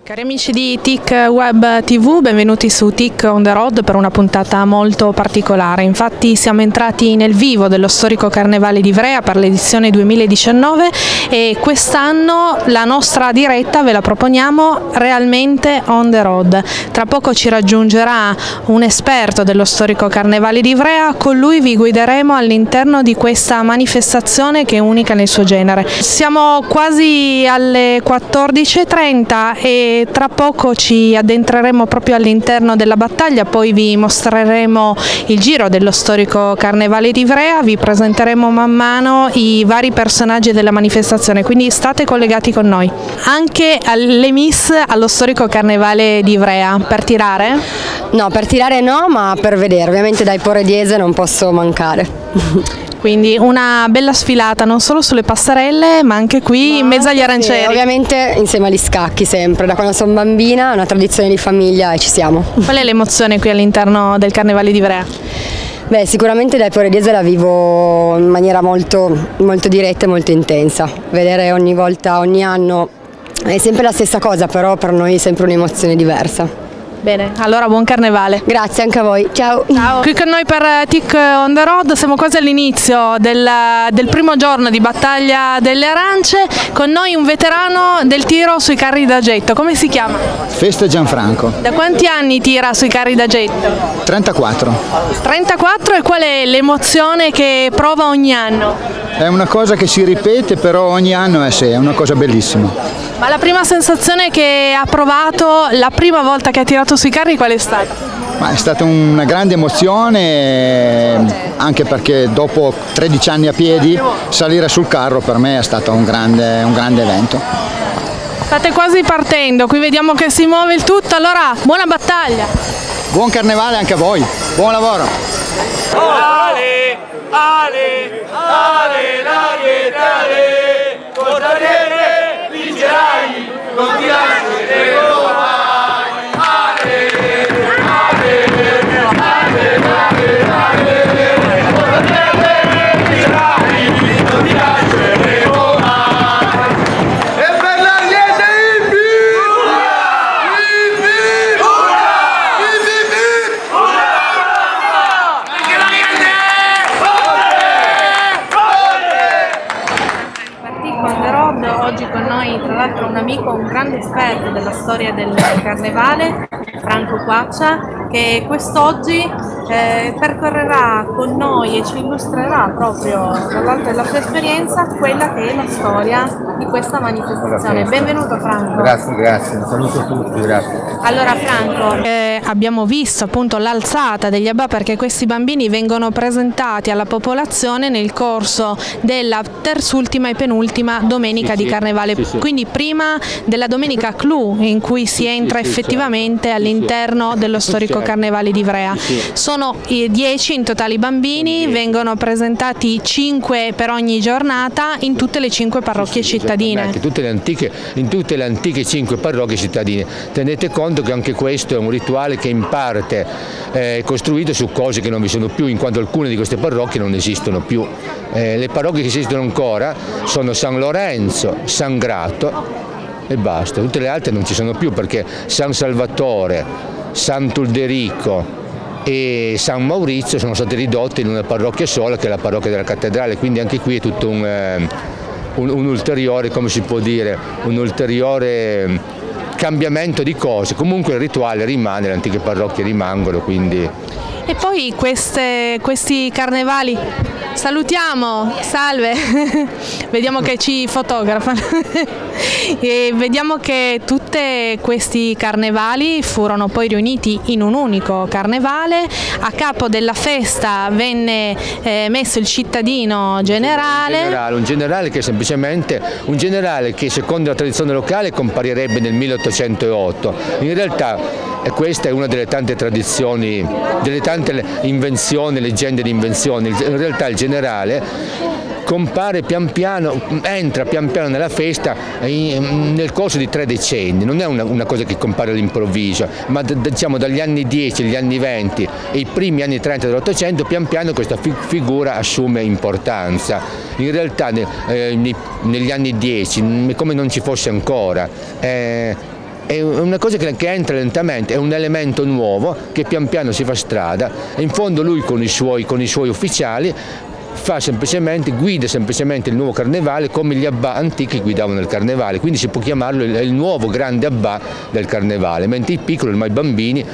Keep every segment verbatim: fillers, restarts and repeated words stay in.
Cari amici di T I C Web T V, benvenuti su T I C On The Road per una puntata molto particolare. Infatti siamo entrati nel vivo dello storico Carnevale di Ivrea per l'edizione duemiladiciannove e quest'anno la nostra diretta ve la proponiamo realmente on the road. Tra poco ci raggiungerà un esperto dello storico Carnevale di Ivrea, con lui vi guideremo all'interno di questa manifestazione che è unica nel suo genere. Siamo quasi alle quattordici e trenta e tra poco ci addentreremo proprio all'interno della battaglia, poi vi mostreremo il giro dello storico Carnevale di Ivrea, vi presenteremo man mano i vari personaggi della manifestazione, quindi state collegati con noi. Anche alle miss allo storico Carnevale di Ivrea, per tirare? No, per tirare no, ma per vedere, ovviamente dai Porediese non posso mancare. Quindi una bella sfilata non solo sulle passerelle ma anche qui ma in mezzo agli arancieri. Sì, ovviamente insieme agli scacchi sempre, da quando sono bambina, è una tradizione di famiglia e ci siamo. Qual è l'emozione qui all'interno del Carnevale di Ivrea? Beh, sicuramente dai Porediese la vivo in maniera molto, molto diretta e molto intensa. Vedere ogni volta, ogni anno è sempre la stessa cosa, però per noi è sempre un'emozione diversa. Bene, allora buon Carnevale. Grazie anche a voi, ciao. Ciao. Qui con noi per T I C On The Road, siamo quasi all'inizio del, del primo giorno di battaglia delle arance, con noi un veterano del tiro sui carri da getto, come si chiama? Festa Gianfranco. Da quanti anni tira sui carri da getto? trentaquattro. trentaquattro, e qual è l'emozione che prova ogni anno? È una cosa che si ripete, però ogni anno è, sì, è una cosa bellissima. Ma la prima sensazione che ha provato la prima volta che ha tirato sui carri qual è stata? Ma è stata una grande emozione, anche perché dopo tredici anni a piedi salire sul carro per me è stato un grande, un grande evento. State quasi partendo, qui vediamo che si muove il tutto, allora buona battaglia! Buon Carnevale anche a voi, buon lavoro! Ale, ale, ale, ale, ale, portariere, vincerai, non ti lasceremo mai. Ale, ale, ale, ale, ale, portariere, vincerai, non ti lasceremo mai. E per l'Ariete Ipi! Ipi! Ipi! Ipi! Anche l'Ariete! On The Road, oggi con noi tra l'altro un amico, un grande esperto della storia del Carnevale, Franco Quaccia, che quest'oggi eh, percorrerà con noi e ci illustrerà proprio dall'alto della sua esperienza quella che è la storia di questa manifestazione. Benvenuto Franco. Grazie, grazie, un saluto a tutti, grazie. Allora Franco, eh, abbiamo visto appunto l'alzata degli Abba, perché questi bambini vengono presentati alla popolazione nel corso della terzultima e penultima domenica sì, di Carnevale, sì, sì. Quindi prima della domenica clou in cui si entra sì, sì, effettivamente sì, all'interno sì, dello storico certo. Carnevale di Ivrea. Sì, sì. Sono dieci in totale i bambini, vengono presentati cinque per ogni giornata in tutte le cinque parrocchie sì, cittadine. Tutte le antiche, in tutte le antiche cinque parrocchie cittadine. Tenete conto che anche questo è un rituale che in parte è costruito su cose che non vi sono più, in quanto alcune di queste parrocchie non esistono più. Eh, le parrocchie che esistono ancora sono San Lorenzo, San Grato e basta, tutte le altre non ci sono più, perché San Salvatore, Sant'Ulderico e San Maurizio sono stati ridotti in una parrocchia sola, che è la parrocchia della cattedrale, quindi anche qui è tutto un, eh, un, un ulteriore, come si può dire, un ulteriore cambiamento di cose. Comunque il rituale rimane, le antiche parrocchie rimangono, quindi... E poi queste, questi carnevali, salutiamo, salve, vediamo che ci fotografano, e vediamo che tutti questi carnevali furono poi riuniti in un unico carnevale. A capo della festa venne eh, messo il cittadino generale. Un generale, un generale che semplicemente, un generale che secondo la tradizione locale comparirebbe nel milleottocentootto. In realtà e questa è una delle tante tradizioni, delle tante invenzioni, leggende di invenzioni. In realtà il generale compare pian piano, entra pian piano nella festa nel corso di tre decenni, non è una, una cosa che compare all'improvviso, ma diciamo dagli anni dieci agli anni venti e i primi anni trenta dell'Ottocento pian piano questa fi figura assume importanza. In realtà eh, negli anni dieci, come non ci fosse ancora, eh, è una cosa che, che entra lentamente, è un elemento nuovo che pian piano si fa strada e in fondo lui con i suoi, con i suoi ufficiali fa semplicemente, guida semplicemente il nuovo carnevale come gli abbà antichi guidavano il carnevale, quindi si può chiamarlo il, il nuovo grande abbà del carnevale, mentre i piccoli, ormai i bambini,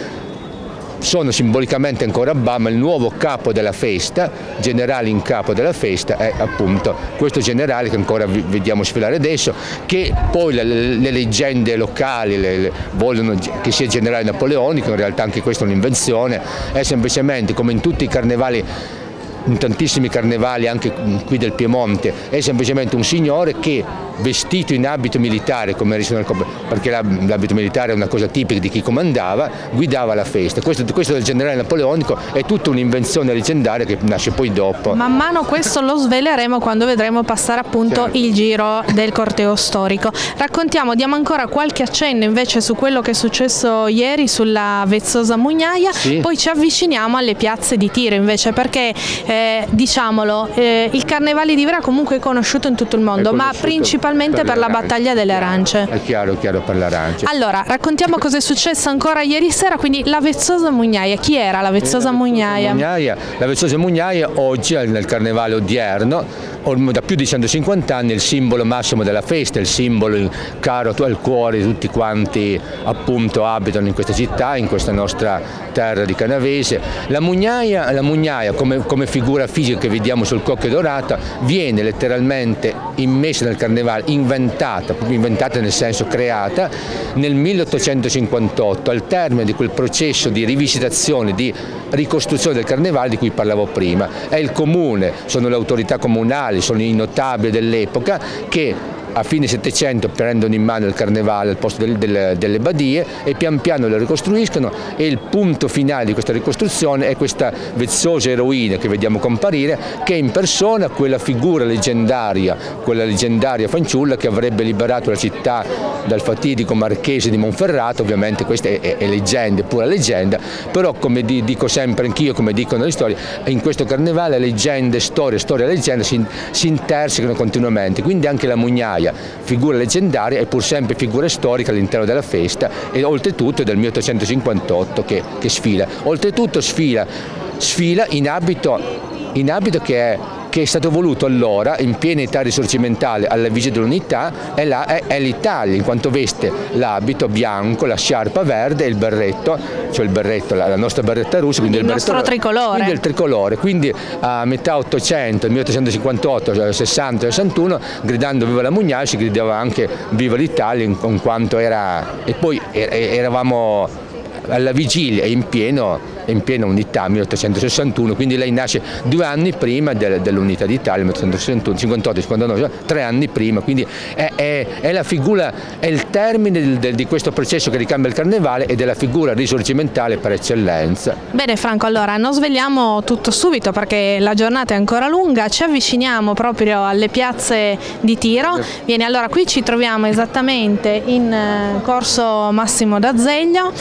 sono simbolicamente ancora abbà, ma il nuovo capo della festa, generale in capo della festa, è appunto questo generale che ancora vediamo sfilare adesso, che poi le, le leggende locali le, le, vogliono che sia generale napoleonico, in realtà anche questa è un'invenzione, è semplicemente come in tutti i carnevali, in tantissimi carnevali anche qui del Piemonte, è semplicemente un signore che vestito in abito militare, come perché l'abito militare è una cosa tipica di chi comandava, guidava la festa. Questo, questo del generale napoleonico è tutta un'invenzione leggendaria che nasce poi dopo. Man mano questo lo sveleremo quando vedremo passare appunto certo. il giro del corteo storico. Raccontiamo, diamo ancora qualche accenno invece su quello che è successo ieri sulla Vezzosa Mugnaia, sì. Poi ci avviciniamo alle piazze di tiro invece, perché eh, diciamolo, eh, il Carnevale di Ivrea comunque è conosciuto in tutto il mondo, ma principalmente per, per la battaglia delle arance. È chiaro, è chiaro per l'arancia. Allora, raccontiamo cosa è successo ancora ieri sera, quindi la Vezzosa Mugnaia. Chi era la Vezzosa Mugnaia? La Vezzosa Mugnaia oggi nel Carnevale odierno, da più di centocinquanta anni, è il simbolo massimo della festa, il simbolo caro al cuore di tutti quanti appunto abitano in questa città, in questa nostra terra di Canavese. La Mugnaia, la Mugnaia come, come figura fisica che vediamo sul Cocchio Dorata, viene letteralmente immessa nel Carnevale, inventata, inventata nel senso creata, nel milleottocentocinquantotto, al termine di quel processo di rivisitazione, di ricostruzione del Carnevale di cui parlavo prima. È il comune, sono le autorità comunali, sono i notabili dell'epoca che a fine Settecento prendono in mano il Carnevale al posto del, del, delle badie e pian piano lo ricostruiscono, e il punto finale di questa ricostruzione è questa vezzosa eroina che vediamo comparire, che è in persona quella figura leggendaria, quella leggendaria fanciulla che avrebbe liberato la città dal fatidico marchese di Monferrato. Ovviamente questa è, è, è leggenda, è pura leggenda, però come di, dico sempre anch'io, come dicono le storie, in questo Carnevale leggende, storie, storia e leggenda si, si intersecano continuamente, quindi anche la Mugnaia, figura leggendaria, è pur sempre figura storica all'interno della festa, e oltretutto è del milleottocentocinquantotto che, che sfila. Oltretutto sfila, sfila in abito, in abito che è che è stato voluto allora, in piena età risorgimentale, alla vigilia dell'unità, è, è, è l'Italia, in quanto veste l'abito bianco, la sciarpa verde e il berretto, cioè il berretto, la, la nostra berretta russa, quindi il, il nostro berretto, tricolore. Quindi il tricolore, quindi a metà Ottocento, milleottocentocinquantotto, sessanta e sessantuno, gridando viva la Mugnaia, si gridava anche viva l'Italia, in, in quanto era, e poi eravamo alla vigilia e in pieno in piena unità, milleottocentosessantuno, quindi lei nasce due anni prima del, dell'unità d'Italia, milleottocentosessantuno, cinquantotto, cinquantanove, tre anni prima, quindi è, è, è la figura, è il termine del, del, di questo processo che ricambia il Carnevale ed è la figura risorgimentale per eccellenza. Bene Franco, allora non svegliamo tutto subito perché la giornata è ancora lunga, ci avviciniamo proprio alle piazze di tiro. Viene, allora qui ci troviamo esattamente in corso Massimo d'Azeglio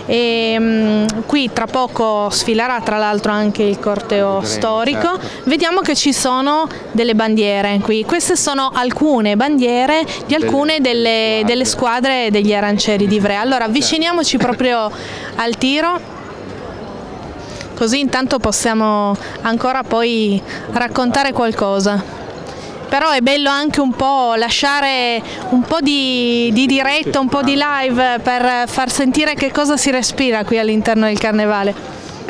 e mh, qui tra poco sfilerà tra l'altro anche il corteo storico. Vediamo che ci sono delle bandiere qui, queste sono alcune bandiere di alcune delle, delle squadre degli arancieri di Ivrea. Allora avviciniamoci proprio al tiro, così intanto possiamo ancora poi raccontare qualcosa. Però è bello anche un po' lasciare un po' di, di diretta, un po' di live per far sentire che cosa si respira qui all'interno del Carnevale.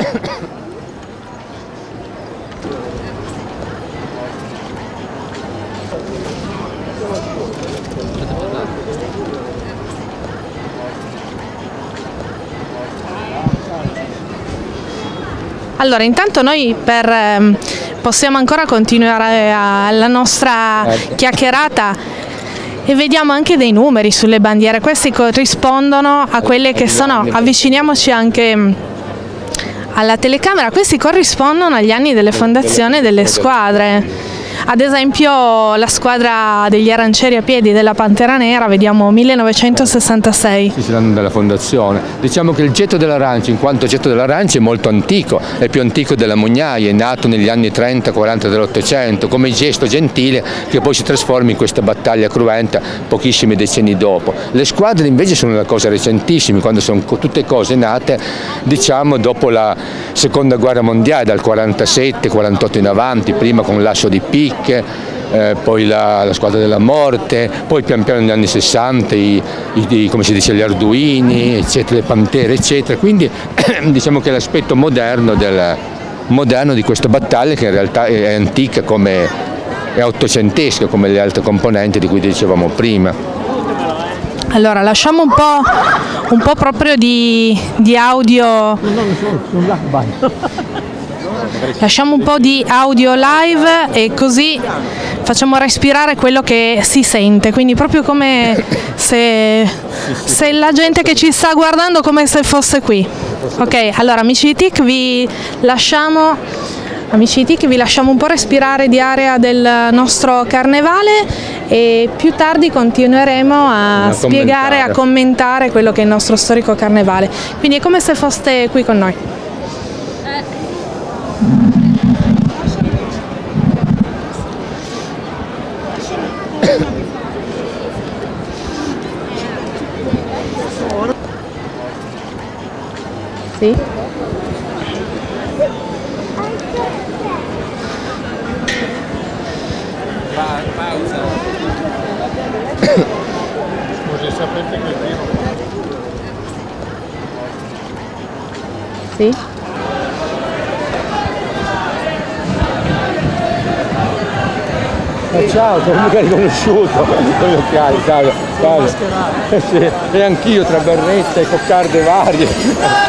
Allora, intanto noi per, ehm, possiamo ancora continuare a, la nostra chiacchierata e vediamo anche dei numeri sulle bandiere. Questi corrispondono a quelle che sono, avviciniamoci anche alla telecamera, questi corrispondono agli anni delle fondazioni delle squadre. ad esempio la squadra degli arancieri a piedi della Pantera Nera, vediamo millenovecentosessantasei. Sì, l'anno della fondazione. Diciamo che il getto dell'arancia, in quanto getto dell'arancia, è molto antico, è più antico della Mugnaia, è nato negli anni trenta quaranta dell'Ottocento come gesto gentile che poi si trasforma in questa battaglia cruenta pochissimi decenni dopo. Le squadre invece sono una cosa recentissima, quando sono tutte cose nate diciamo dopo la seconda guerra mondiale, dal quarantasette quarantotto in avanti, prima con l'Asso di Picche, eh, poi la, la squadra della morte, poi pian piano negli anni sessanta i, i, come si dice, gli Arduini, eccetera, le Pantere, eccetera. Quindi diciamo che l'aspetto moderno, del, moderno di questa battaglia, che in realtà è, è antica, come, è ottocentesca come le altre componenti di cui dicevamo prima. Allora lasciamo un po', un po' proprio di, di audio. Lasciamo un po' di audio live e così facciamo respirare quello che si sente, quindi proprio come se, se la gente che ci sta guardando come se fosse qui. Ok, allora amici di T I C vi lasciamo, amici di T I C vi lasciamo un po' respirare di area del nostro carnevale e più tardi continueremo a, a spiegare, a commentare quello che è il nostro storico carnevale. Quindi è come se foste qui con noi. Sì? Pausa. Scusi, sapete che prima... Sì? Eh, ciao, sono mica riconosciuto con gli occhiali, ciao, ciao. Eh, sì. E anch'io tra berrette e coccarde varie.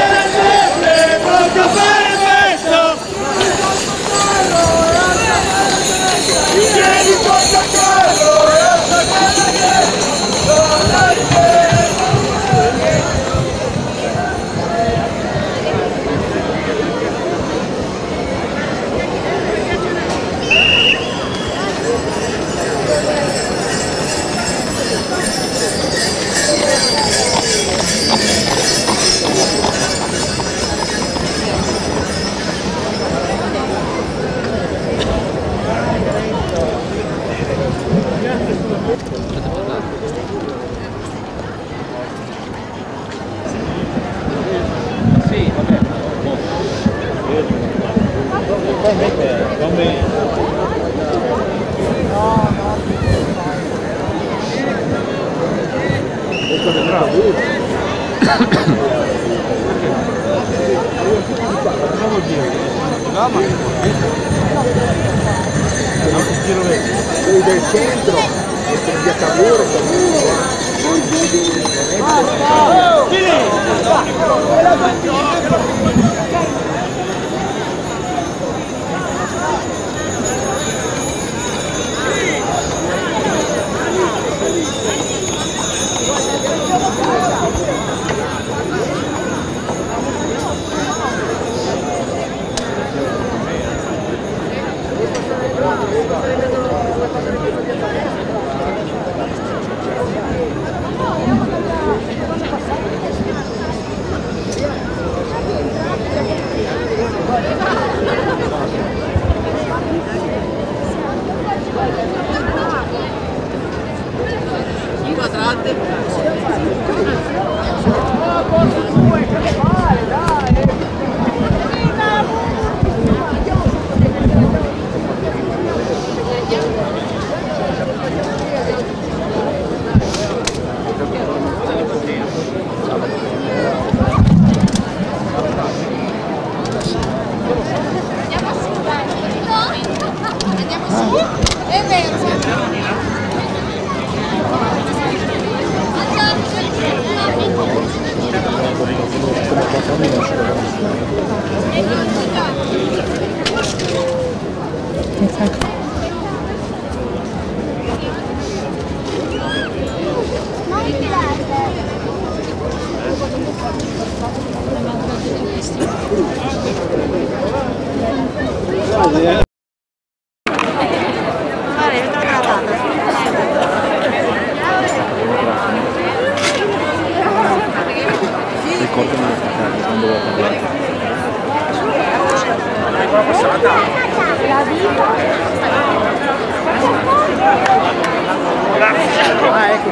Quelli del centro, via Cavour,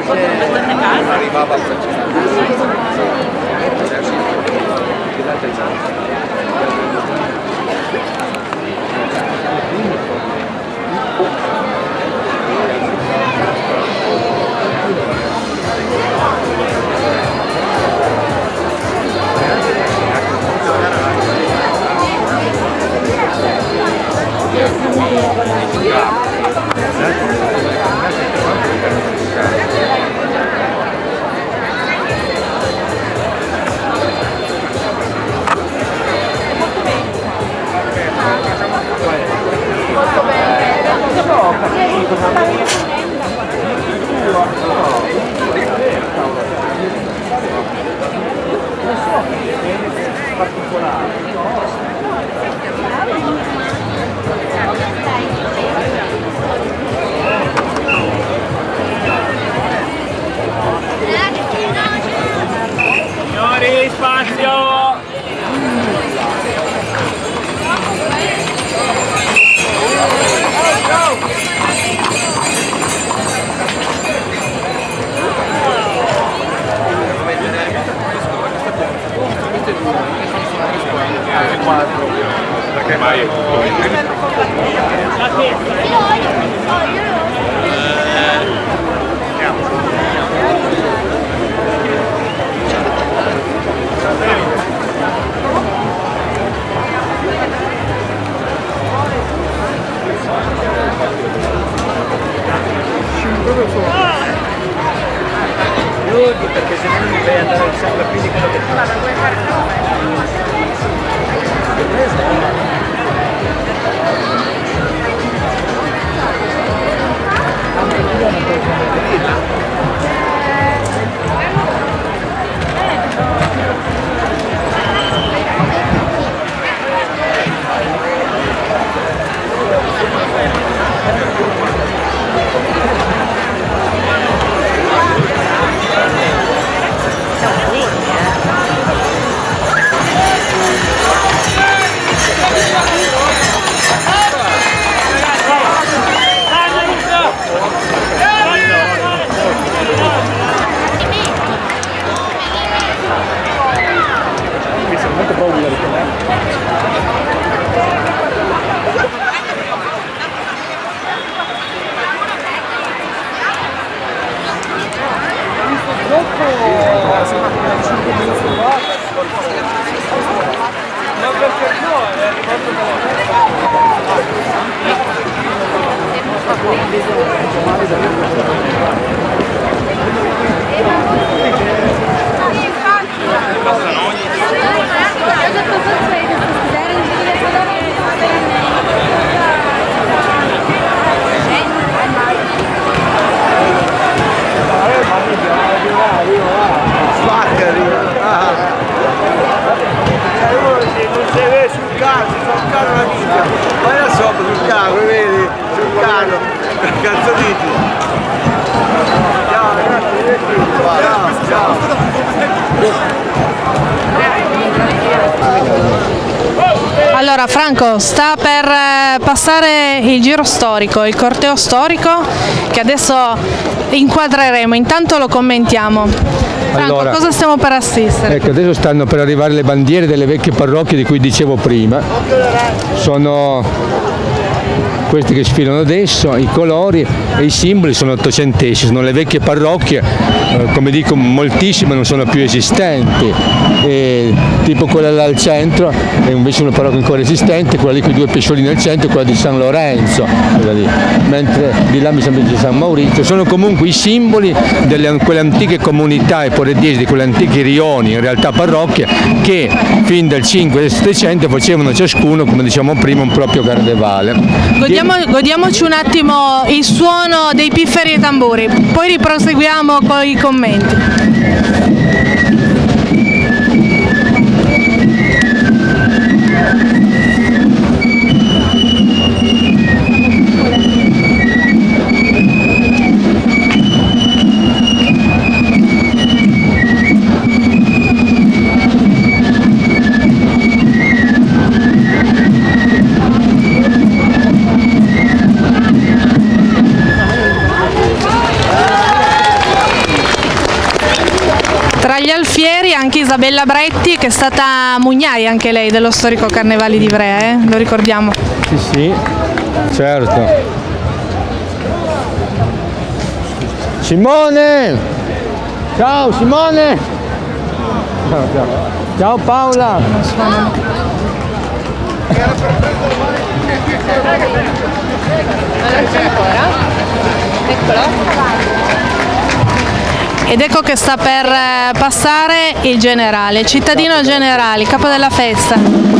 arrivava a Signori, spazio! Perché mai perché se non mi vai andare a sempre più di quello che Allora Franco, sta per passare il giro storico, il corteo storico che adesso inquadreremo, intanto lo commentiamo. Franco, allora, cosa stiamo per assistere? Ecco, adesso stanno per arrivare le bandiere delle vecchie parrocchie di cui dicevo prima. Sono questi che sfilano adesso, i colori e i simboli sono ottocenteschi, sono le vecchie parrocchie, eh, come dico moltissime non sono più esistenti, e, tipo quella là al centro è invece una parrocchia ancora esistente, quella lì con i due pesciolini al centro è quella di San Lorenzo, lì. Mentre di là mi sembra di San Maurizio. Sono comunque i simboli delle quelle antiche comunità e porediesi, di quelle antiche rioni, in realtà parrocchie, che fin dal cinque e settecento facevano ciascuno, come diciamo prima, un proprio carnevale. Godiamo Godiamoci un attimo il suono dei pifferi e tamburi, poi riproseguiamo con i commenti. ieri anche Isabella Bretti, che è stata mugnaia anche lei dello storico Carnevale di Ivrea, eh? Lo ricordiamo. Sì, sì, certo. Simone! Ciao Simone! Ciao, ciao. Ciao Paola! Ed ecco che sta per passare il generale, il cittadino generale, il capo della festa.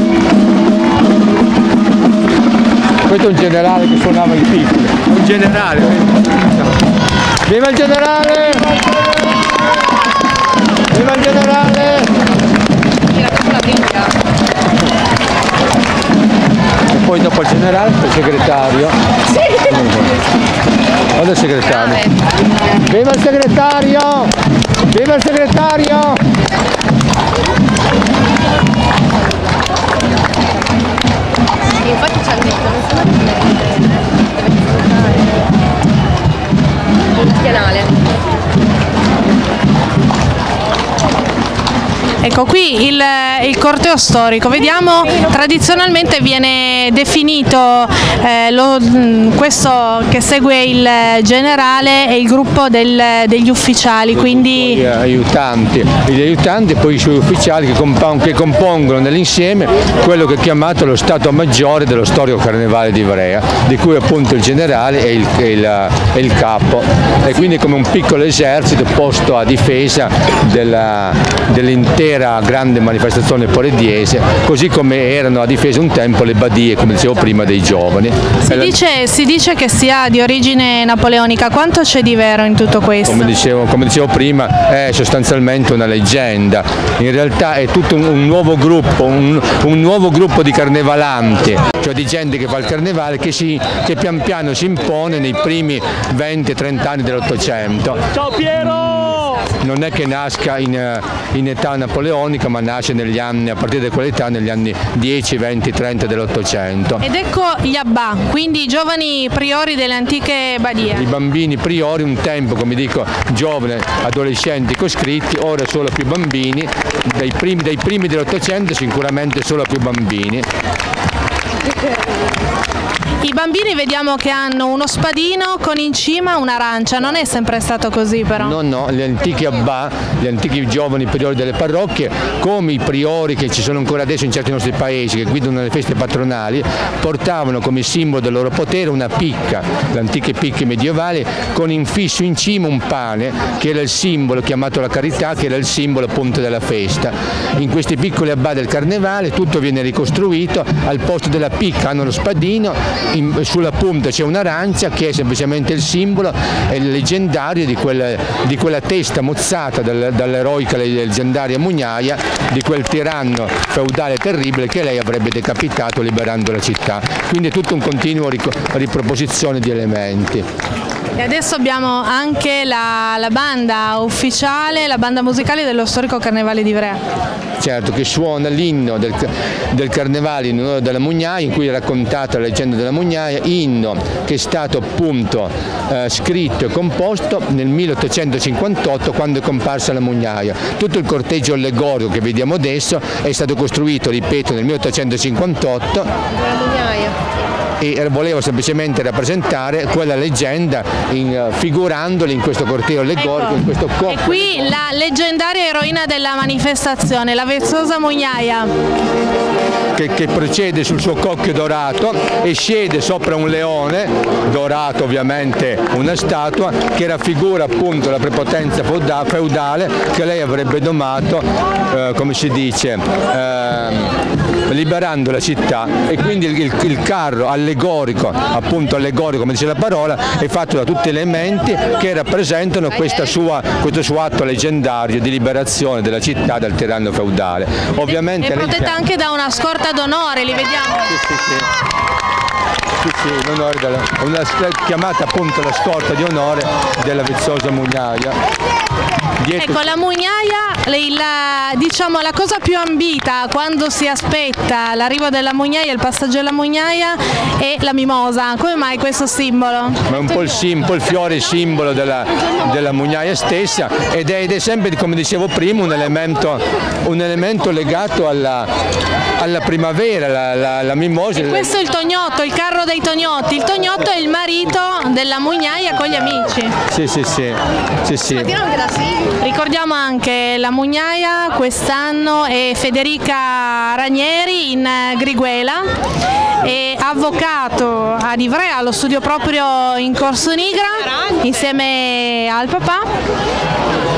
Questo è un generale che suonava il piccolo, un generale. Viva il generale! Viva il generale! E poi dopo il generale il segretario. Guarda il segretario. Viva il segretario! Viva il segretario! Infatti c'è il canale. Ecco qui il, il corteo storico, vediamo tradizionalmente viene definito eh, lo, questo che segue il generale e il gruppo del, degli ufficiali, quindi gli aiutanti, gli aiutanti e poi i suoi ufficiali che, comp che compongono nell'insieme quello che è chiamato lo Stato Maggiore dello storico Carnevale di Ivrea, di cui appunto il generale è il, è il, è il capo, e quindi come un piccolo esercito posto a difesa dell'intera grande manifestazione porediese, così come erano a difesa un tempo le badie, come dicevo prima, dei giovani. Si dice, si dice che sia di origine napoleonica, quanto c'è di vero in tutto questo? Come dicevo, come dicevo prima, è sostanzialmente una leggenda, in realtà è tutto un, un nuovo gruppo, un, un nuovo gruppo di carnevalanti, cioè di gente che fa il carnevale che, si, che pian piano si impone nei primi venti trenta anni dell'Ottocento. Ciao Piero! Non è che nasca in, in età napoleonica, ma nasce negli anni, a partire da quell'età, negli anni dieci, venti, trenta dell'Ottocento. Ed ecco gli abbà, quindi i giovani priori delle antiche badie. I bambini priori, un tempo, come dico, giovani, adolescenti coscritti, ora solo più bambini, dai primi, dai primi dell'Ottocento sicuramente solo più bambini. I bambini vediamo che hanno uno spadino con in cima un'arancia, non è sempre stato così però? No, no, gli antichi abbà, gli antichi giovani priori delle parrocchie, come i priori che ci sono ancora adesso in certi nostri paesi, che guidano le feste patronali, portavano come simbolo del loro potere una picca, le antiche picche medievali, con infisso in cima un pane, che era il simbolo, chiamato la carità, che era il simbolo appunto della festa. In questi piccoli abbà del carnevale tutto viene ricostruito, al posto della picca hanno lo spadino, in, sulla punta c'è un'arancia che è semplicemente il simbolo e il leggendario di, quel, di quella testa mozzata dal, dall'eroica leggendaria Mugnaia, di quel tiranno feudale terribile che lei avrebbe decapitato liberando la città. Quindi è tutto un continuo riproposizione di elementi. E adesso abbiamo anche la, la banda ufficiale, la banda musicale dello storico Carnevale di Ivrea. Certo, che suona l'inno del, del Carnevale in onore della Mugnaia, in cui è raccontata la leggenda della Mugnaia, inno che è stato appunto eh, scritto e composto nel milleottocentocinquantotto, quando è comparsa la Mugnaia. Tutto il corteggio allegorico che vediamo adesso è stato costruito, ripeto, nel milleottocentocinquantotto. La Mugnaia. E volevo semplicemente rappresentare quella leggenda in, figurandoli in questo corteo allegorico, ecco, in questo corpo. E qui la leggendaria eroina della manifestazione, la vezzosa Mugnaia. Che, che procede sul suo cocchio dorato e scende sopra un leone, dorato ovviamente una statua, che raffigura appunto la prepotenza feudale che lei avrebbe domato, eh, come si dice, eh, liberando la città, e quindi il, il, il carro allegorico, appunto allegorico come dice la parola, è fatto da tutti elementi che rappresentano questa sua, questo suo atto leggendario di liberazione della città dal tiranno feudale. Ovviamente è protetta anche da una scorta d'onore, li vediamo? Sì, sì, sì. Sì, sì, in onore della, una chiamata appunto la scorta di onore della vezzosa Mugnaia. Dietro... Ecco, la mugnaia, la, diciamo la cosa più ambita quando si aspetta l'arrivo della mugnaia, il passaggio della mugnaia, è la mimosa. Come mai questo simbolo? Ma è un po' il, sim, un po' il fiore simbolo della, della mugnaia stessa ed è, ed è sempre, come dicevo prima, un elemento, un elemento legato alla, alla primavera, la, la, la mimosa. E questo è il tognotto, il carro dei tognotti. Il tognotto è il marito della mugnaia con gli amici. Sì, sì, sì. sì, sì. Ricordiamo anche la mugnaia quest'anno è Federica Ranieri in Griguela, è avvocato ad Ivrea, allo studio proprio in Corso Nigra, insieme al papà.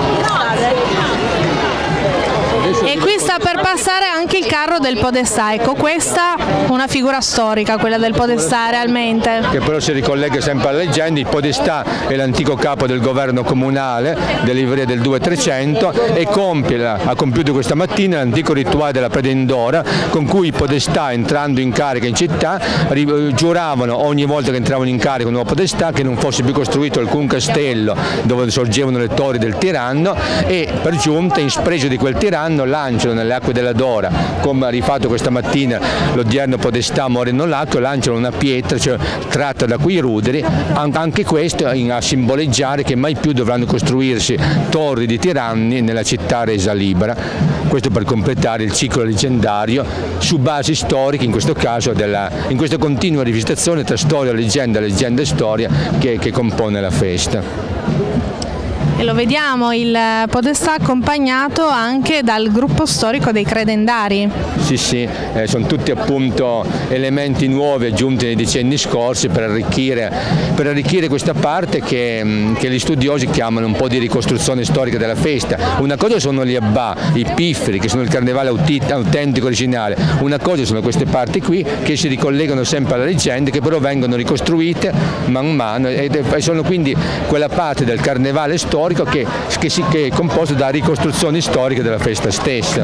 E qui sta per passare anche il carro del Podestà. Ecco, questa una figura storica, quella del Podestà realmente. Che però si ricollega sempre alla leggenda. Il Podestà è l'antico capo del governo comunale dell'Ivrea del duemilatrecento e compie, ha compiuto questa mattina l'antico rituale della predendora con cui i Podestà, entrando in carica in città, giuravano ogni volta che entravano in carica un nuovo Podestà che non fosse più costruito alcun castello dove sorgevano le torri del tiranno e per giunta, in spregio di quel tiranno, lanciano nelle acque della Dora, come ha rifatto questa mattina l'odierno Podestà Moreno Lacco, lanciano una pietra, cioè, tratta da quei ruderi, anche questo a simboleggiare che mai più dovranno costruirsi torri di tiranni nella città resa libera, questo per completare il ciclo leggendario su basi storiche, in questo caso della, in questa continua rivisitazione tra storia, leggenda, leggenda e storia che, che compone la festa. E lo vediamo il Podestà accompagnato anche dal gruppo storico dei Credendari. Sì, sì, eh, sono tutti appunto elementi nuovi aggiunti nei decenni scorsi per arricchire, per arricchire questa parte che, che gli studiosi chiamano un po' di ricostruzione storica della festa. Una cosa sono gli abbà, i pifferi, che sono il carnevale autentico originale, una cosa sono queste parti qui che si ricollegano sempre alla leggenda, che però vengono ricostruite man mano e sono quindi quella parte del carnevale storico Che, che, si, che è composto da ricostruzioni storiche della festa stessa.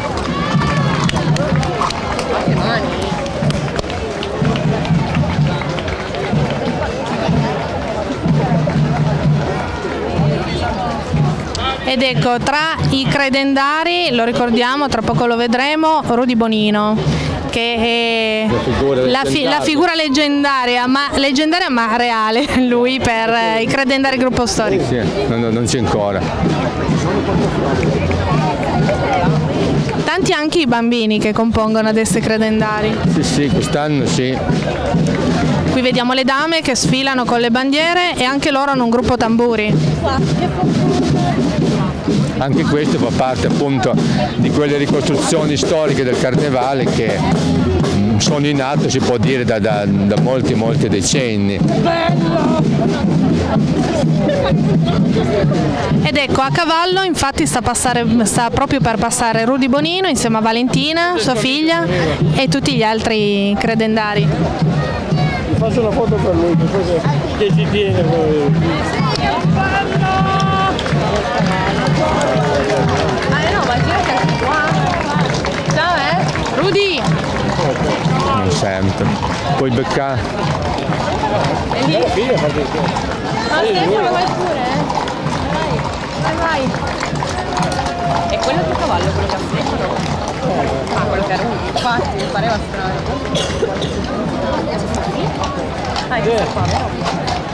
Ed ecco, tra i credendari, lo ricordiamo, tra poco lo vedremo, Rudy Bonino, che è la figura, la fi la figura leggendaria, ma, leggendaria ma reale, lui per eh, i credendari gruppo storico. Sì, non, non c'è ancora. Tanti anche i bambini che compongono adesso i credendari. Sì, sì, quest'anno sì. Qui vediamo le dame che sfilano con le bandiere e anche loro hanno un gruppo tamburi. Anche questo fa parte appunto di quelle ricostruzioni storiche del carnevale che sono in atto, si può dire, da, da, da molti molti decenni. Ed ecco, a cavallo infatti sta, passare, sta proprio per passare Rudy Bonino insieme a Valentina, sua figlia, e tutti gli altri credendari. Faccio una foto per lui, che ci tiene poi. Ciao, eh? Rudy! Non sento. Puoi beccare? E lì? Ma Stefano, vai pure, eh? Vai, vai. E quello è il cavallo, quello che ha Stefano? Ah, quello che era Rudy. Infatti, mi pareva strano. Ah, che sta qua, vero?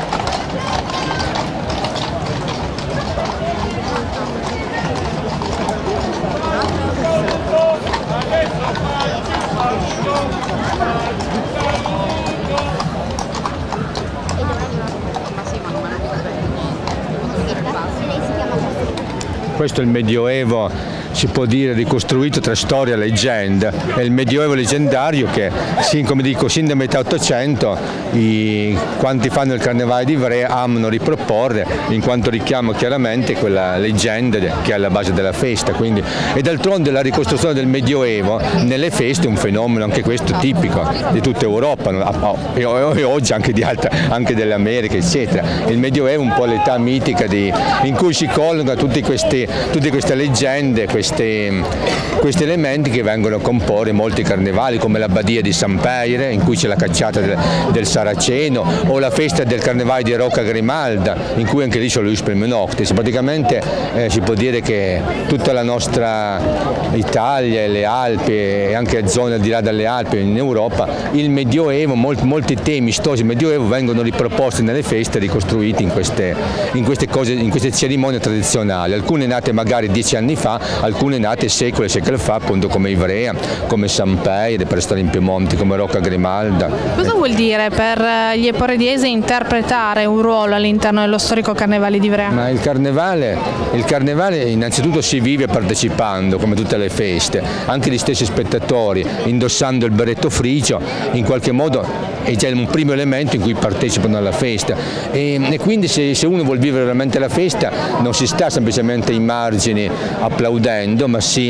Questo è il Medioevo, si può dire, ricostruito tra storia e leggenda. È il Medioevo leggendario che, come dico, sin da metà Ottocento i, quanti fanno il Carnevale di Ivrea amano riproporre, in quanto richiama chiaramente quella leggenda che è alla base della festa. Quindi, e d'altronde la ricostruzione del Medioevo nelle feste è un fenomeno anche questo tipico di tutta Europa, no? e, e oggi anche, di altre, anche delle Americhe, eccetera. Il Medioevo è un po' l'età mitica di, in cui si collocano tutti questi, tutte queste leggende, questi questi, questi elementi che vengono a comporre molti carnevali, come la Badia di San Peire, in cui c'è la cacciata del, del Saraceno, o la festa del Carnevale di Rocca Grimalda, in cui anche lì c'è Luis Primo Noctis. Praticamente eh, si può dire che tutta la nostra Italia e le Alpi, e anche zone al di là dalle Alpi in Europa, il Medioevo, molti, molti temi storici del Medioevo vengono riproposti nelle feste, ricostruiti in queste, in queste cose, in queste cerimonie tradizionali, alcune nate magari dieci anni fa, alcune nate secoli e secoli fa, appunto come Ivrea, come San Peire, per stare in Piemonte, come Rocca Grimalda. Cosa vuol dire per gli eporediesi interpretare un ruolo all'interno dello storico Carnevale di Ivrea? Ma il carnevale, il carnevale innanzitutto si vive partecipando, come tutte le feste, anche gli stessi spettatori indossando il berretto frigio in qualche modo è già un primo elemento in cui partecipano alla festa, e, e quindi se, se uno vuol vivere veramente la festa non si sta semplicemente ai margini applaudendo, ma si,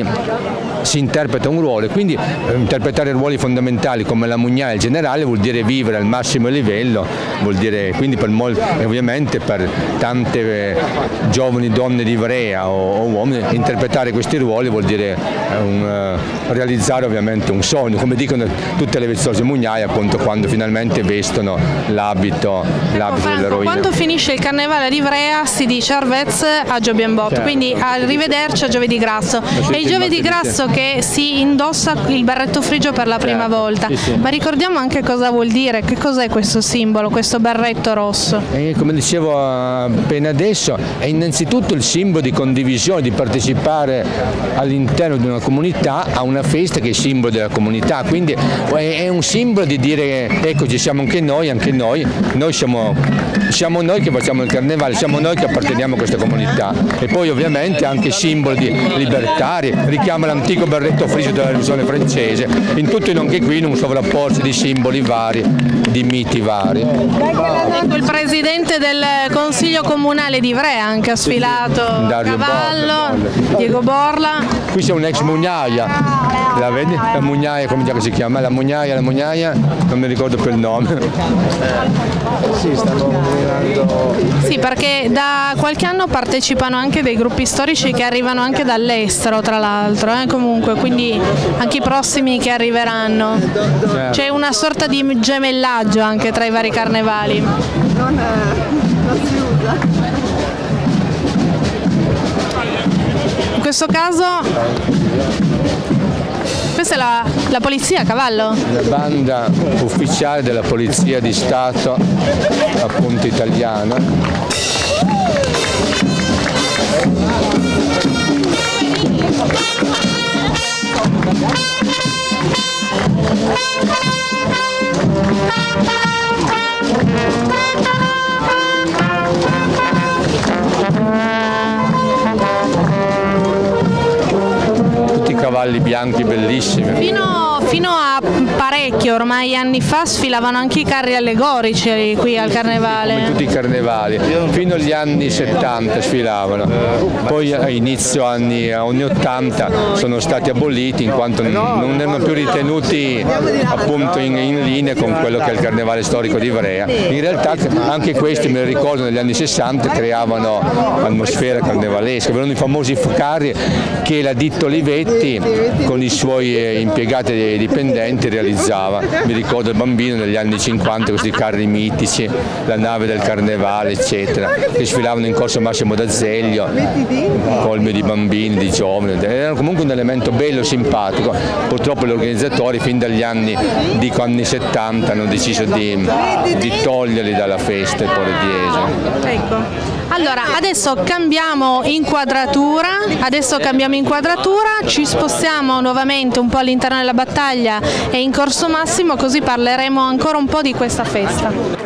si interpreta un ruolo, e quindi eh, interpretare ruoli fondamentali come la mugnaia il generale vuol dire vivere al massimo livello, vuol dire quindi per molti, e ovviamente per tante eh, giovani donne di Ivrea o, o uomini interpretare questi ruoli vuol dire eh, un, uh, realizzare ovviamente un sogno, come dicono tutte le vistose mugnaie appunto quando finalmente vestono l'abito dell'eroina. Quando finisce il Carnevale di Ivrea si dice Arvez a Giobiembot, certo. Quindi arrivederci a Giovedì Grasso. È il Giovedì Grasso che si indossa il berretto frigio per la prima certo. volta, sì, sì. Ma ricordiamo anche cosa vuol dire, che cos'è questo simbolo, questo berretto rosso? E come dicevo appena adesso, è innanzitutto il simbolo di condivisione, di partecipare all'interno di una comunità a una festa che è simbolo della comunità, quindi è un simbolo di dire ecco ci siamo anche noi, anche noi, noi siamo, siamo noi che facciamo il carnevale, siamo noi che apparteniamo a questa comunità, e poi ovviamente anche simbolo di libertari, richiama l'antico berretto frigio della rivoluzione francese, in tutto e nonché qui in un sovrapporsi di simboli vari, di miti vari. Ecco, il presidente del Consiglio Comunale di Ivrea anche ha sfilato a cavallo, Diego Borla. Qui c'è un'ex mugnaia, la vedi? La mugnaia, come si chiama? La mugnaia, la mugnaia, non mi ricordo più il nome. Sì, stanno combinando. Sì, perché da qualche anno partecipano anche dei gruppi storici che arrivano anche dall'estero, tra l'altro, eh? Comunque, quindi anche i prossimi che arriveranno. C'è una sorta di gemellaggio anche tra i vari carnevali. Non, non si usa. In questo caso questa è la, la polizia a cavallo? La banda ufficiale della Polizia di Stato, appunto italiana. Cavalli bianchi bellissimi. Fino, fino a parecchio, ormai anni fa, sfilavano anche i carri allegorici qui al carnevale. Come tutti i carnevali, fino agli anni settanta sfilavano, poi a inizio anni, anni ottanta sono stati aboliti in quanto non erano più ritenuti appunto in, in linea con quello che è il carnevale storico di Ivrea. In realtà anche questi, me lo ricordo, negli anni sessanta creavano atmosfera carnevalesca, avevano i famosi carri che la ditta Olivetti con i suoi impiegati e dipendenti realizzava. Mi ricordo il bambino negli anni cinquanta, questi carri mitici, la nave del carnevale eccetera, che sfilavano in corso Massimo d'Azeglio, colmi di bambini, di giovani, era comunque un elemento bello, simpatico. Purtroppo gli organizzatori fin dagli anni, dico anni settanta, hanno deciso di, di toglierli dalla festa porediese. Ecco. Allora, adesso cambiamo inquadratura, adesso cambiamo inquadratura, ci spostiamo nuovamente un po' all'interno della battaglia e in Corso Massimo, così parleremo ancora un po' di questa festa.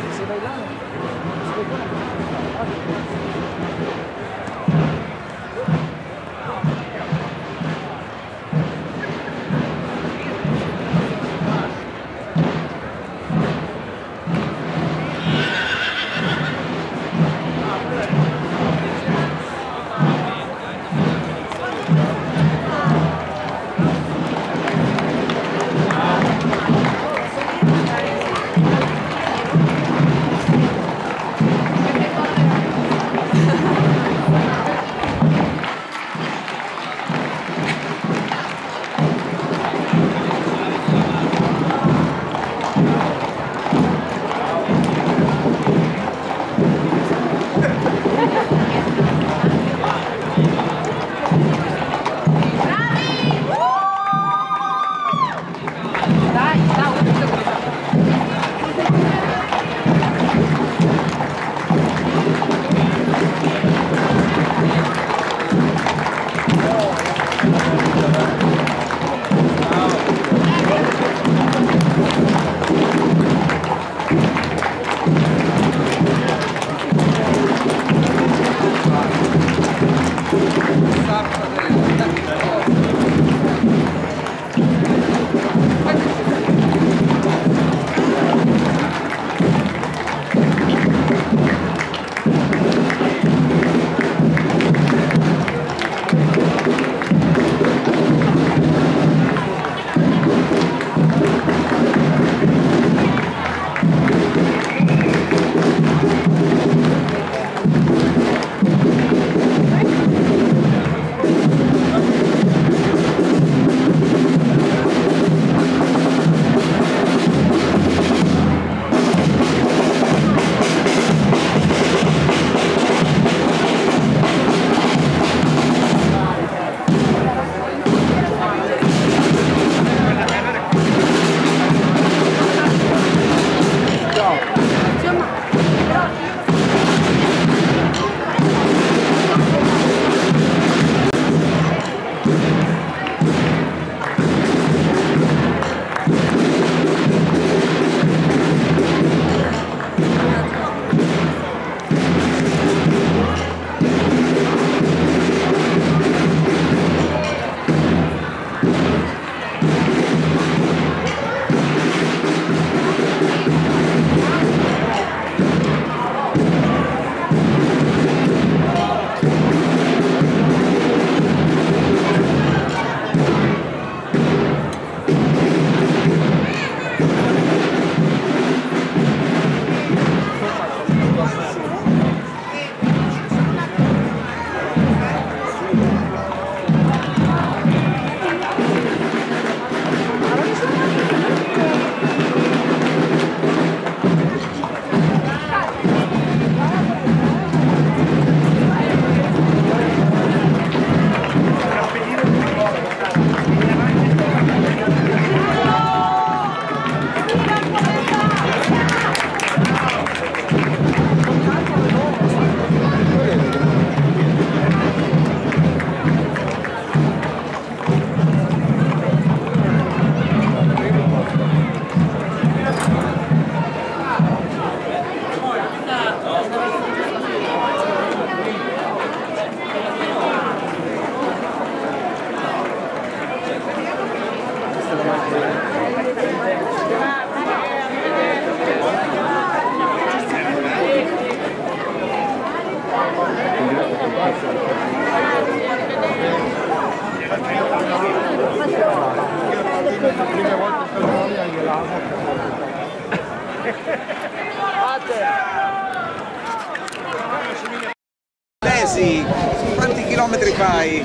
Desi, quanti chilometri fai?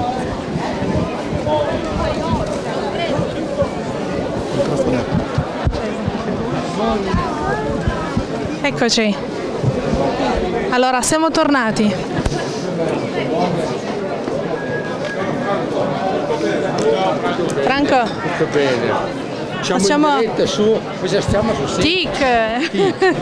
Eccoci. Allora, siamo tornati. Franco? Tutto bene. Facciamo, Facciamo... in diretta su, cosa stiamo su Tic. Tic.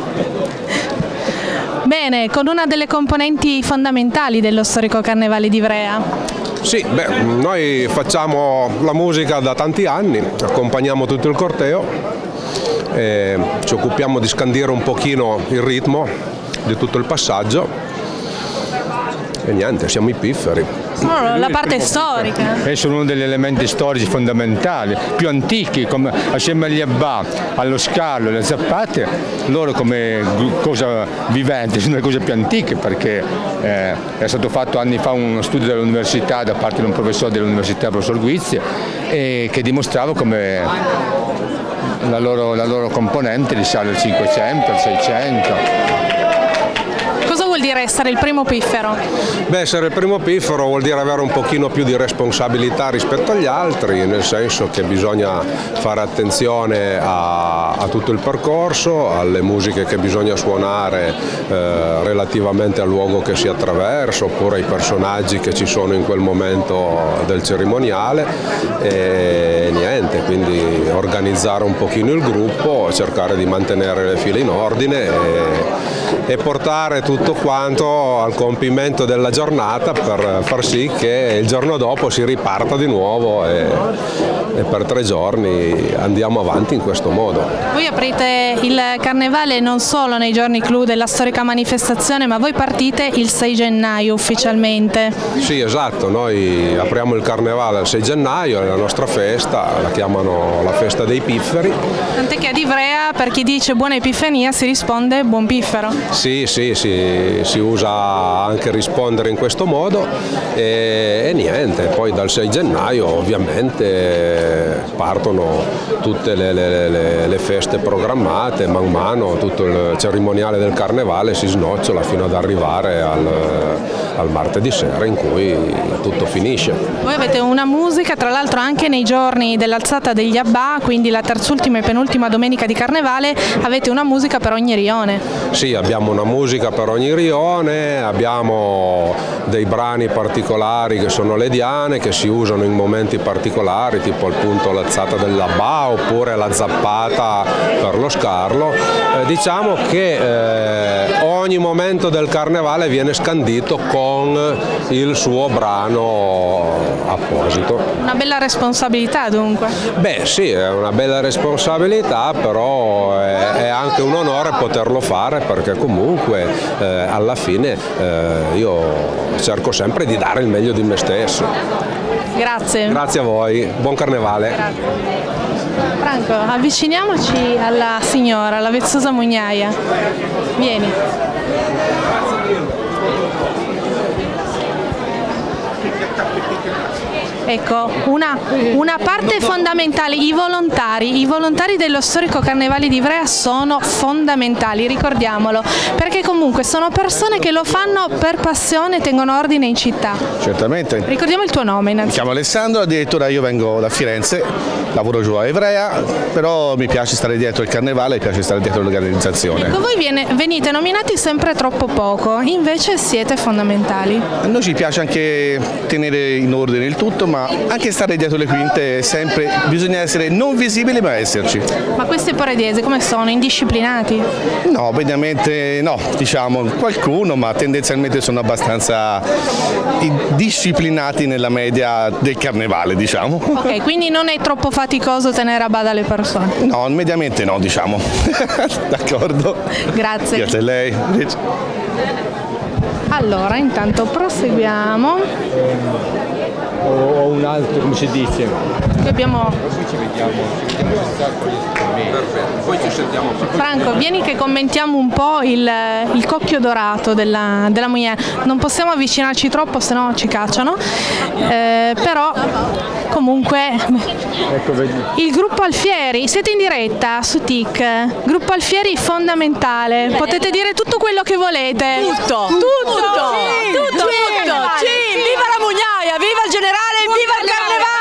Bene, con una delle componenti fondamentali dello storico Carnevale di Ivrea. Sì, beh, noi facciamo la musica da tanti anni, accompagniamo tutto il corteo, e ci occupiamo di scandire un pochino il ritmo di tutto il passaggio e niente, siamo i pifferi. Oh, la parte storica. E sono uno degli elementi storici fondamentali, più antichi, come, assieme agli Abbà, allo Scalo e alle Zappate, loro come cosa vivente sono le cose più antiche, perché eh, è stato fatto anni fa uno studio dell'università da parte di un professore dell'università, il professor Guizzi, e che dimostrava come la loro, la loro componente risale al Cinquecento, al Seicento. Cosa vuol dire essere il primo piffero? Beh, essere il primo piffero vuol dire avere un pochino più di responsabilità rispetto agli altri, nel senso che bisogna fare attenzione a, a tutto il percorso, alle musiche che bisogna suonare eh, relativamente al luogo che si attraversa, oppure ai personaggi che ci sono in quel momento del cerimoniale, e niente, quindi organizzare un pochino il gruppo, cercare di mantenere le file in ordine e, e portare tutto quanto al compimento della giornata per far sì che il giorno dopo si riparta di nuovo e, e per tre giorni andiamo avanti in questo modo. Voi aprite il carnevale non solo nei giorni clou della storica manifestazione, ma voi partite il sei gennaio ufficialmente. Sì, esatto, noi apriamo il carnevale il sei gennaio, è la nostra festa, la chiamano la festa dei pifferi. Tant'è che ad Ivrea, per chi dice buona Epifania, si risponde buon piffero. Sì, sì, sì, si usa anche rispondere in questo modo e, e niente, poi dal sei gennaio ovviamente partono tutte le, le, le, le feste programmate, man mano tutto il cerimoniale del carnevale si snocciola fino ad arrivare al, al martedì sera in cui tutto finisce. Voi avete una musica, tra l'altro anche nei giorni dell'alzata degli Abbà, quindi la terzultima e penultima domenica di carnevale, avete una musica per ogni rione. Sì, abbiamo una musica per ogni rione, abbiamo dei brani particolari che sono le diane, che si usano in momenti particolari, tipo appunto l'alzata dell'Abbà oppure la zappata per lo scarlo. Eh, diciamo che eh, ogni momento del carnevale viene scandito con il suo brano apposito. Una bella responsabilità dunque. Beh sì, è una bella responsabilità, però è, è anche un onore poterlo fare perché comunque eh, alla fine eh, io cerco sempre di dare il meglio di me stesso. Grazie. Grazie a voi, buon carnevale. Grazie. Franco, avviciniamoci alla signora, alla vezzosa mugnaia. Vieni. Ecco, una, una parte fondamentale, i volontari, i volontari dello storico Carnevale di Ivrea sono fondamentali, ricordiamolo, perché comunque sono persone che lo fanno per passione e tengono ordine in città. Certamente. Ricordiamo il tuo nome innanzitutto. Mi chiamo Alessandro, addirittura io vengo da Firenze, lavoro giù a Ivrea, però mi piace stare dietro il Carnevale, mi piace stare dietro l'organizzazione. Ecco, voi viene, venite nominati sempre troppo poco, invece siete fondamentali. A noi ci piace anche tenere in ordine il tutto, ma anche stare dietro le quinte sempre, bisogna essere non visibili ma esserci. Ma questi porediesi come sono? Indisciplinati? No, mediamente no, diciamo qualcuno, ma tendenzialmente sono abbastanza disciplinati nella media del carnevale, diciamo. Ok, quindi non è troppo faticoso tenere a bada le persone? No, mediamente no, diciamo. D'accordo. Grazie. Grazie a lei. Allora, intanto proseguiamo. O un altro, come si dice? Qui abbiamo... Poi ci vediamo, ci vediamo un sacco di Perfetto, poi ci sentiamo. Franco, vieni che commentiamo un po' il, il cocchio dorato della, della Mugnaia. Non possiamo avvicinarci troppo, se no ci cacciano. Eh, però, comunque, ecco, vedi. Il gruppo Alfieri, siete in diretta su T I C. Gruppo Alfieri fondamentale. Potete dire tutto quello che volete. Tutto, tutto, tutto, sì, tutto, tutto. Sì, viva la Mugnaia, viva il generale, viva il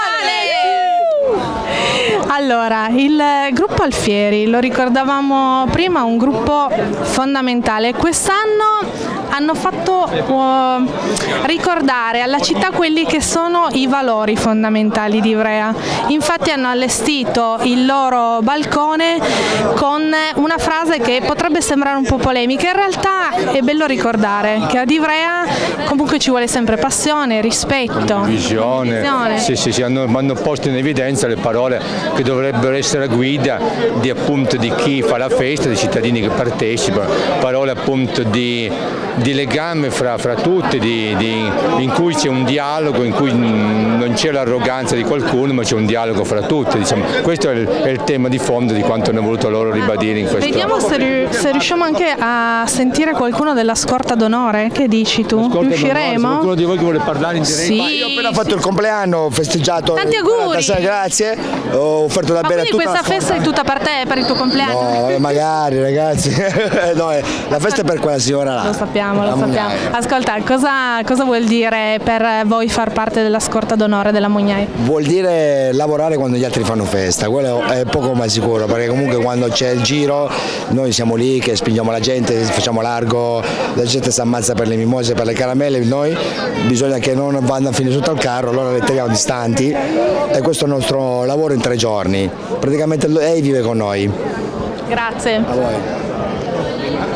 carnevale! Allora, il gruppo Alfieri, lo ricordavamo prima, un gruppo fondamentale. Quest'anno hanno fatto uh, ricordare alla città quelli che sono i valori fondamentali di Ivrea. Infatti hanno allestito il loro balcone con una frase che potrebbe sembrare un po' polemica, in realtà è bello ricordare che ad Ivrea comunque ci vuole sempre passione, rispetto, visione. visione. Sì, sì, sì, hanno, hanno posto in evidenza le parole che dovrebbero essere a guida di, appunto, di chi fa la festa, dei cittadini che partecipano, parole appunto di, di legame fra, fra tutti, di, di, in cui c'è un dialogo, in cui non c'è l'arroganza di qualcuno, ma c'è un dialogo fra tutti. Diciamo. Questo è il, è il tema di fondo di quanto hanno voluto loro ribadire in questo. Vediamo se, se riusciamo anche a sentire qualcuno della scorta d'onore. Che dici tu? Riusciremo? Qualcuno di voi che vuole parlare in diretta? Sì. Ma io ho appena fatto il compleanno, ho festeggiato. Tanti auguri! Grazie, ho offerto da ma bere a tutta questa festa è tutta per te, per il tuo compleanno? No, magari ragazzi. No, la festa è per quella signora là. Lo sappiamo, lo sappiamo. Ascolta, cosa, cosa vuol dire per voi far parte della scorta d'onore della Mugnaia? Vuol dire lavorare quando gli altri fanno festa, quello è poco ma sicuro, perché comunque quando c'è il giro noi siamo lì che spingiamo la gente, facciamo largo, la gente si ammazza per le mimose, per le caramelle, noi bisogna che non vanno a finire sotto al carro, allora le teniamo distanti e questo è il nostro lavoro in tre giorni, praticamente lei vive con noi. Grazie. A voi.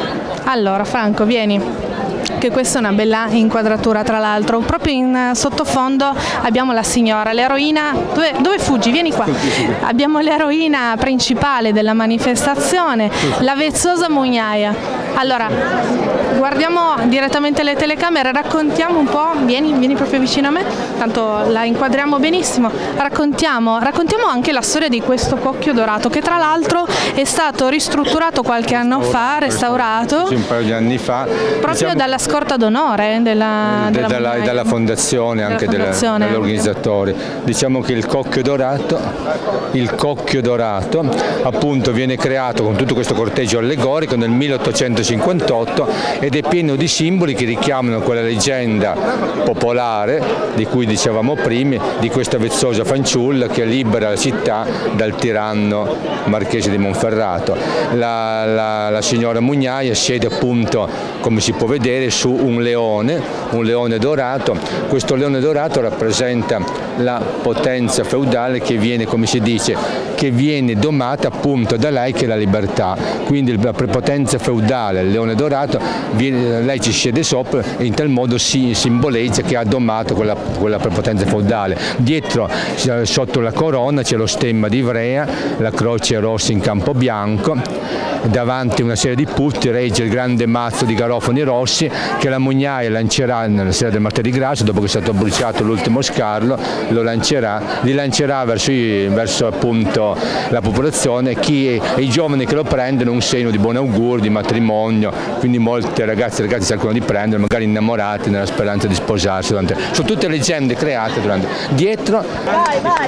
Allora Franco, vieni, che questa è una bella inquadratura tra l'altro. Proprio in sottofondo abbiamo la signora, l'eroina. Dove, dove fuggi? Vieni qua. Abbiamo l'eroina principale della manifestazione, la vezzosa Mugnaia. Allora, guardiamo direttamente le telecamere, raccontiamo un po', vieni, vieni proprio vicino a me, tanto la inquadriamo benissimo, raccontiamo, raccontiamo anche la storia di questo cocchio dorato che tra l'altro è stato ristrutturato qualche anno fa, restaurato, sì, un paio di anni fa, proprio diciamo, dalla scorta d'onore della, de, della, dalla, dalla fondazione, anche fondazione. degli organizzatori. Diciamo che il cocchio dorato, il cocchio dorato appunto viene creato con tutto questo corteggio allegorico nel milleottocentocinquantotto ed è pieno di simboli che richiamano quella leggenda popolare di cui dicevamo prima, di questa vezzosa fanciulla che libera la città dal tiranno marchese di Monferrato. La, la, la signora Mugnaia siede appunto, come si può vedere, su un leone, un leone dorato. Questo leone dorato rappresenta la potenza feudale che viene, come si dice, che viene domata appunto da lei, che è la libertà. Quindi la prepotenza feudale, il leone dorato, viene, lei ci siede sopra e in tal modo si simboleggia che ha domato quella, quella prepotenza feudale. Dietro, sotto la corona, c'è lo stemma di Ivrea, la croce rossa in campo bianco, davanti una serie di putti regge il grande mazzo di garofani rossi che la Mugnaia lancerà nella sera del martedì grasso, dopo che è stato bruciato l'ultimo scarlo, lo lancerà, li lancerà verso, verso appunto la popolazione, chi, e i giovani che lo prendono un segno di buon augurio, di matrimonio, quindi molte ragazze e ragazzi cercano di prenderlo, magari innamorati nella speranza di sposarsi. Durante, sono tutte leggende create durante. Dietro, vai, vai.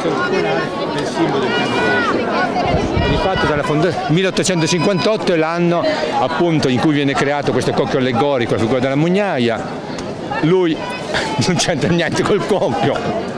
Del simbolo del canavese. Di fatto dalla fondazione milleottocentocinquantotto è l'anno appunto in cui viene creato questo cocchio allegorico, la figura della Mugnaia. Lui non c'entra niente col cocchio.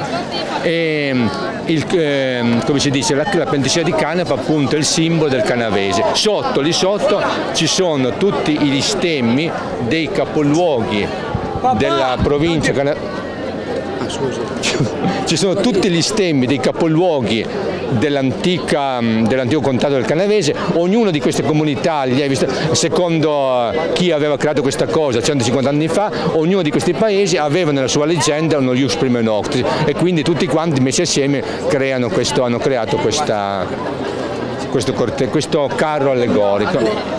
E il, eh, come si dice, la, la penticina di canapa appunto è il simbolo del canavese. Sotto, lì sotto ci sono tutti gli stemmi dei capoluoghi della provincia canavese. Ah, scusa. Ci sono tutti gli stemmi dei capoluoghi dell'antico dell contato del Canavese. Ognuno di queste comunità, secondo chi aveva creato questa cosa centocinquanta anni fa, ognuno di questi paesi aveva nella sua leggenda uno ius prime noctis e quindi tutti quanti messi assieme creano questo, hanno creato questa, questo, corte, questo carro allegorico.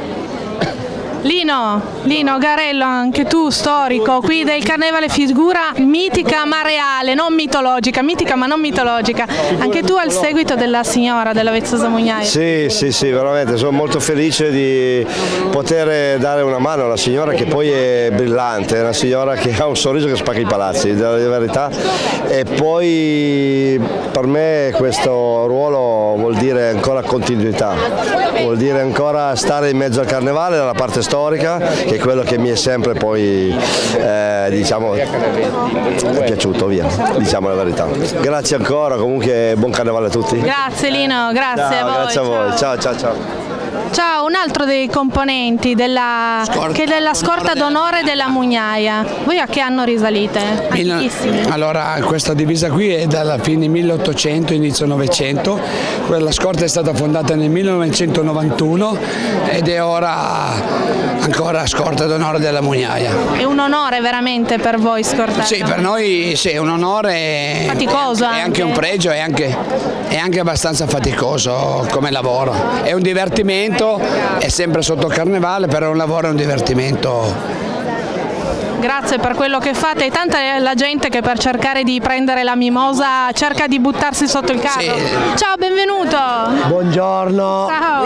Lino, Lino Garello, anche tu storico qui del Carnevale, figura mitica ma reale, non mitologica, mitica ma non mitologica, anche tu al seguito della signora della vezzosa Mugnaia. Sì, sì, sì, veramente, sono molto felice di poter dare una mano alla signora che poi è brillante, è una signora che ha un sorriso che spacca i palazzi, la verità, e poi per me questo ruolo vuol dire ancora continuità, vuol dire ancora stare in mezzo al Carnevale dalla parte storica, che è quello che mi è sempre poi eh, diciamo è piaciuto, via, diciamo la verità. Grazie ancora, comunque buon Carnevale a tutti. Grazie Lino, grazie ciao, a voi. Grazie a voi, ciao ciao ciao. Ciao, un altro dei componenti della, che della scorta d'onore della Mugnaia. Voi a che anno risalite? Antichissimi. Allora, questa divisa qui è dalla fine milleottocento, inizio novecento. Quella scorta è stata fondata nel millenovecentonovantuno ed è ora ancora scorta d'onore della Mugnaia. È un onore veramente per voi scortare? Sì, per noi sì, è un onore. Faticoso anche. È anche un pregio, è anche, è anche abbastanza faticoso come lavoro. È un divertimento. È sempre sotto il Carnevale, però è un lavoro e un divertimento. Grazie per quello che fate, e tanta è la gente che per cercare di prendere la mimosa cerca di buttarsi sotto il carro. Sì. Ciao, benvenuto. Buongiorno. Ciao.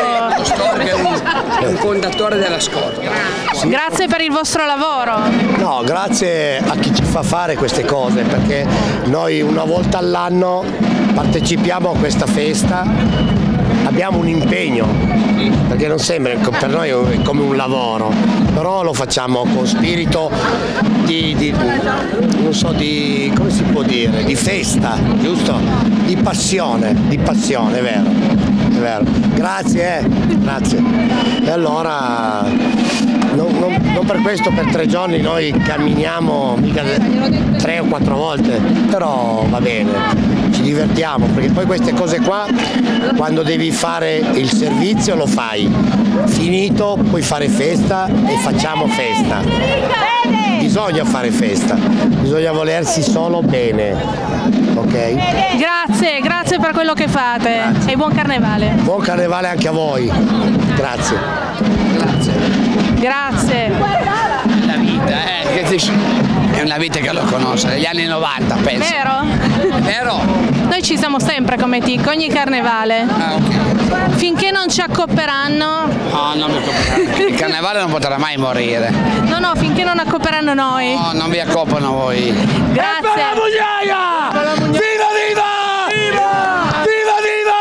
È un fondatore della scorta. Sì. Grazie per il vostro lavoro. No, grazie a chi ci fa fare queste cose, perché noi una volta all'anno partecipiamo a questa festa, abbiamo un impegno, perché non sembra, per noi è come un lavoro, però lo facciamo con spirito di, di non so, di, come si può dire, di festa, giusto? Di passione, di passione, è vero, è vero. Grazie, eh, grazie. E allora, non, non, non per questo per tre giorni noi camminiamo mica tre o quattro volte, però va bene. Ci divertiamo, perché poi queste cose qua quando devi fare il servizio lo fai, finito puoi fare festa e facciamo festa. Bisogna fare festa, bisogna volersi solo bene, ok? Grazie, grazie per quello che fate. Grazie. E buon carnevale. Buon carnevale anche a voi, grazie. Grazie. Grazie. La vita, eh, che è una vita che lo conosce, degli anni novanta penso. Vero? Vero? Noi ci siamo sempre come T I C, ogni carnevale. Ah, ok. Finché non ci accopperanno. No, non mi accopperanno. Il carnevale non potrà mai morire. No, no, finché non accopperanno noi. No, non vi accoppano voi. Grazie. E per la Mugnaia! Viva, viva! Viva! Viva,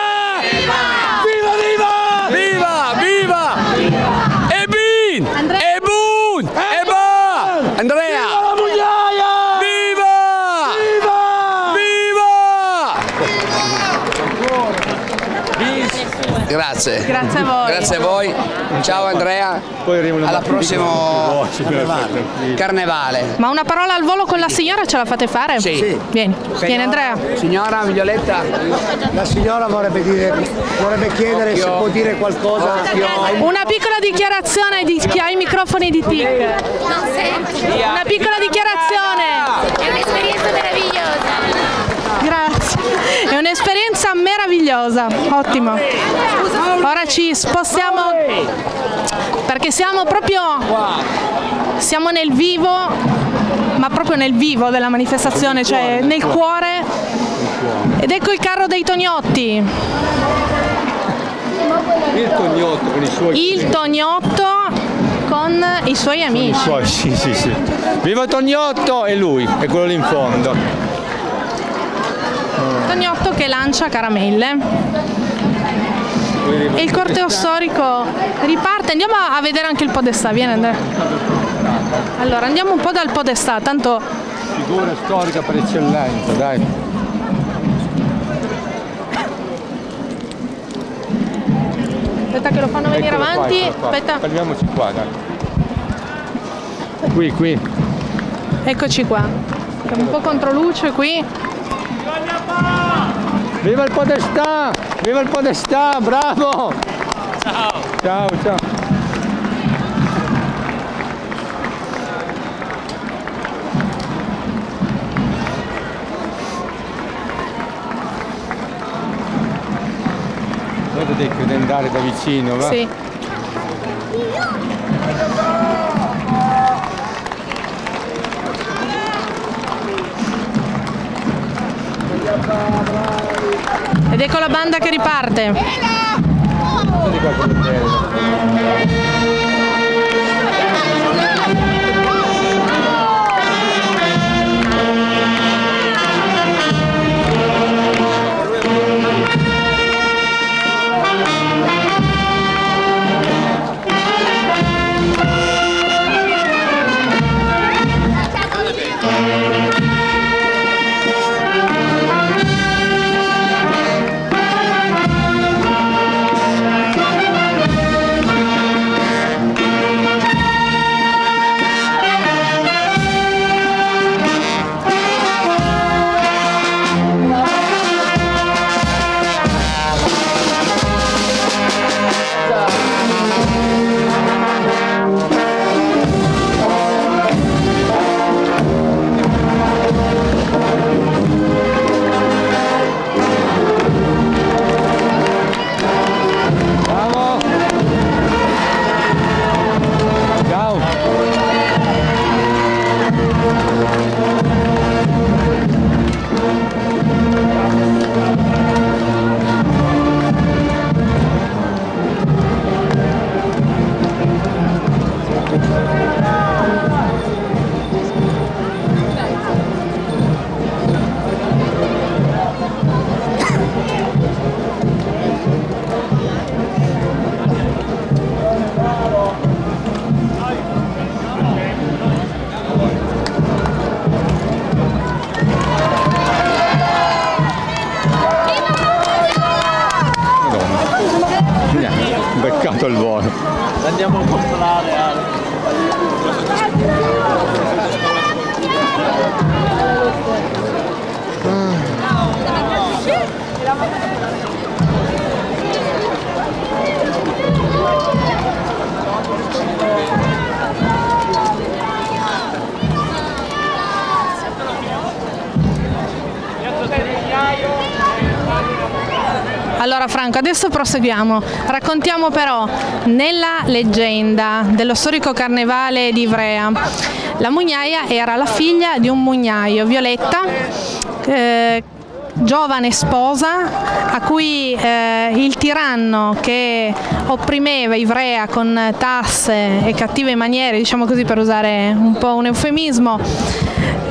viva! Viva, viva! Viva! E bin! E bun! E ba! Andrea! Viva la Mugnaia! Viva! Viva! Grazie. Grazie a voi. Grazie a voi. Ciao Andrea. Alla prossimo carnevale. Ma una parola al volo con la signora ce la fate fare? Sì. Sì. Vieni, vieni Andrea. Signora Violetta. La signora vorrebbe, dire, vorrebbe chiedere Occhio. se può dire qualcosa. Una piccola dichiarazione di chi ha i microfoni di T I C. Non sento. Una piccola dichiarazione. È un'esperienza meravigliosa. Grazie. È un'esperienza meravigliosa. Ottimo. Ora ci spostiamo perché siamo proprio siamo nel vivo, ma proprio nel vivo della manifestazione, cioè nel cuore. Ed ecco il carro dei Tognotti. Il Tognotto con i suoi Il Tognotto con i suoi amici. suoi, sì, sì, sì. Viva Tognotto e lui, è quello lì in fondo. Tognotto che lancia caramelle. E il corteo storico riparte. Andiamo a vedere anche il podestà. Vieni Andrea. Allora andiamo un po' dal podestà, tanto Figura storica per eccellenza, dai. aspetta che lo fanno venire Eccolo avanti. qua, qua. Aspetta. Fermiamoci qua, dai. Qui, qui. Eccoci qua. Siamo un po' contro luce qui. Viva il podestà! Viva il podestà, bravo! Ciao! Ciao, ciao! Vedete che deve andare da vicino, va? Sì. Ed ecco la banda che riparte. Beccato il volo. Andiamo a controllare Ale. Allora Franco, adesso proseguiamo. Raccontiamo però nella leggenda dello storico carnevale di Ivrea. La mugnaia era la figlia di un mugnaio, Violetta, eh, giovane sposa a cui eh, il tiranno che opprimeva Ivrea con tasse e cattive maniere, diciamo così per usare un po' un eufemismo,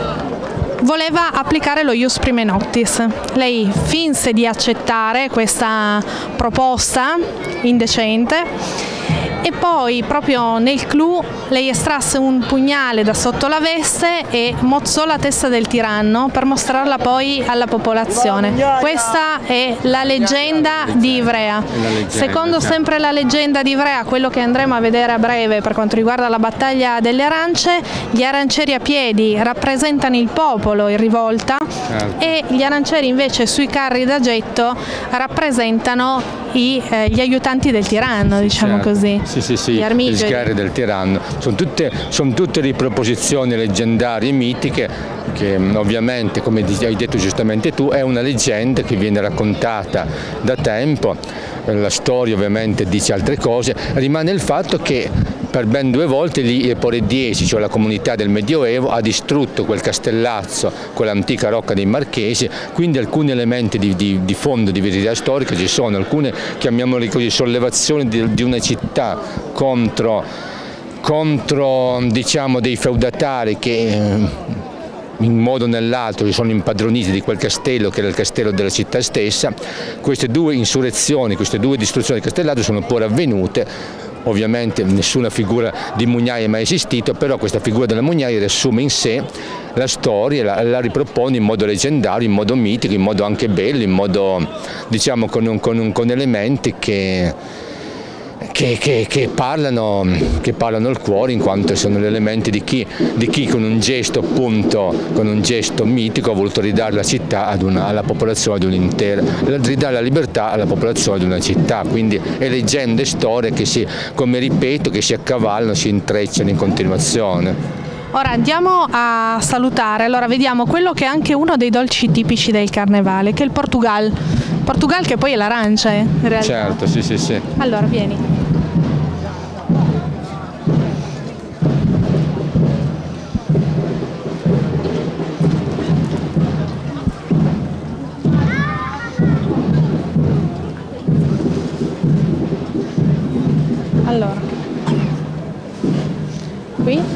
voleva applicare lo ius prime noctis. Lei finse di accettare questa proposta indecente e poi proprio nel clou lei estrasse un pugnale da sotto la veste e mozzò la testa del tiranno per mostrarla poi alla popolazione. Questa è la leggenda di Ivrea. Secondo sempre la leggenda di Ivrea, quello che andremo a vedere a breve per quanto riguarda la battaglia delle arance, gli arancieri a piedi rappresentano il popolo in rivolta e gli arancieri invece sui carri da getto rappresentano i, eh, gli aiutanti del tiranno, diciamo certo. così. Sì, sì, sì, gli gli sgherri del tiranno. Sono tutte, sono tutte riproposizioni leggendarie e mitiche che ovviamente, come hai detto giustamente tu, è una leggenda che viene raccontata da tempo. La storia ovviamente dice altre cose, rimane il fatto che per ben due volte gli eporediesi, cioè la comunità del Medioevo, ha distrutto quel castellazzo, quell'antica rocca dei Marchesi, quindi alcuni elementi di, di, di fondo, di verità storica ci sono, alcune, chiamiamole così, sollevazioni di, di una città contro, contro diciamo, dei feudatari che in un modo o nell'altro si sono impadroniti di quel castello che era il castello della città stessa. Queste due insurrezioni, queste due distruzioni del castellato sono poi avvenute. Ovviamente nessuna figura di mugnaia è mai esistita, però questa figura della mugnaia riassume in sé la storia, la, la ripropone in modo leggendario, in modo mitico, in modo anche bello, in modo diciamo con, con, con elementi che, che, che, che, parlano, che parlano al cuore, in quanto sono gli elementi di chi, di chi con un gesto appunto, con un gesto mitico ha voluto ridare la città ad una, alla popolazione di un'intera, ridare la libertà alla popolazione di una città, quindi è leggende e storie che si, come ripeto, che si accavallano, si intrecciano in continuazione. Ora andiamo a salutare, allora vediamo quello che è anche uno dei dolci tipici del carnevale, che è il Portugal. Portugal che poi è l'arancia, eh, in realtà. Certo, sì, sì, sì. Allora, vieni. Allora, qui.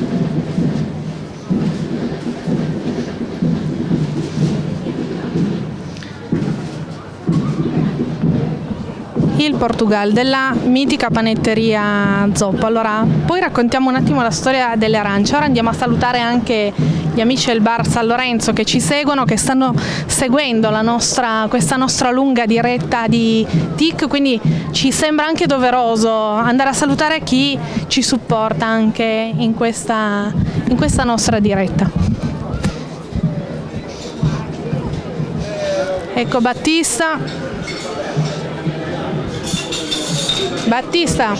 Il Portugal, della mitica panetteria Zoppo. Allora, poi raccontiamo un attimo la storia delle arance. Ora andiamo a salutare anche gli amici del bar San Lorenzo che ci seguono, che stanno seguendo la nostra, questa nostra lunga diretta di T I C, quindi ci sembra anche doveroso andare a salutare chi ci supporta anche in questa, in questa nostra diretta. Ecco Battista. Battista,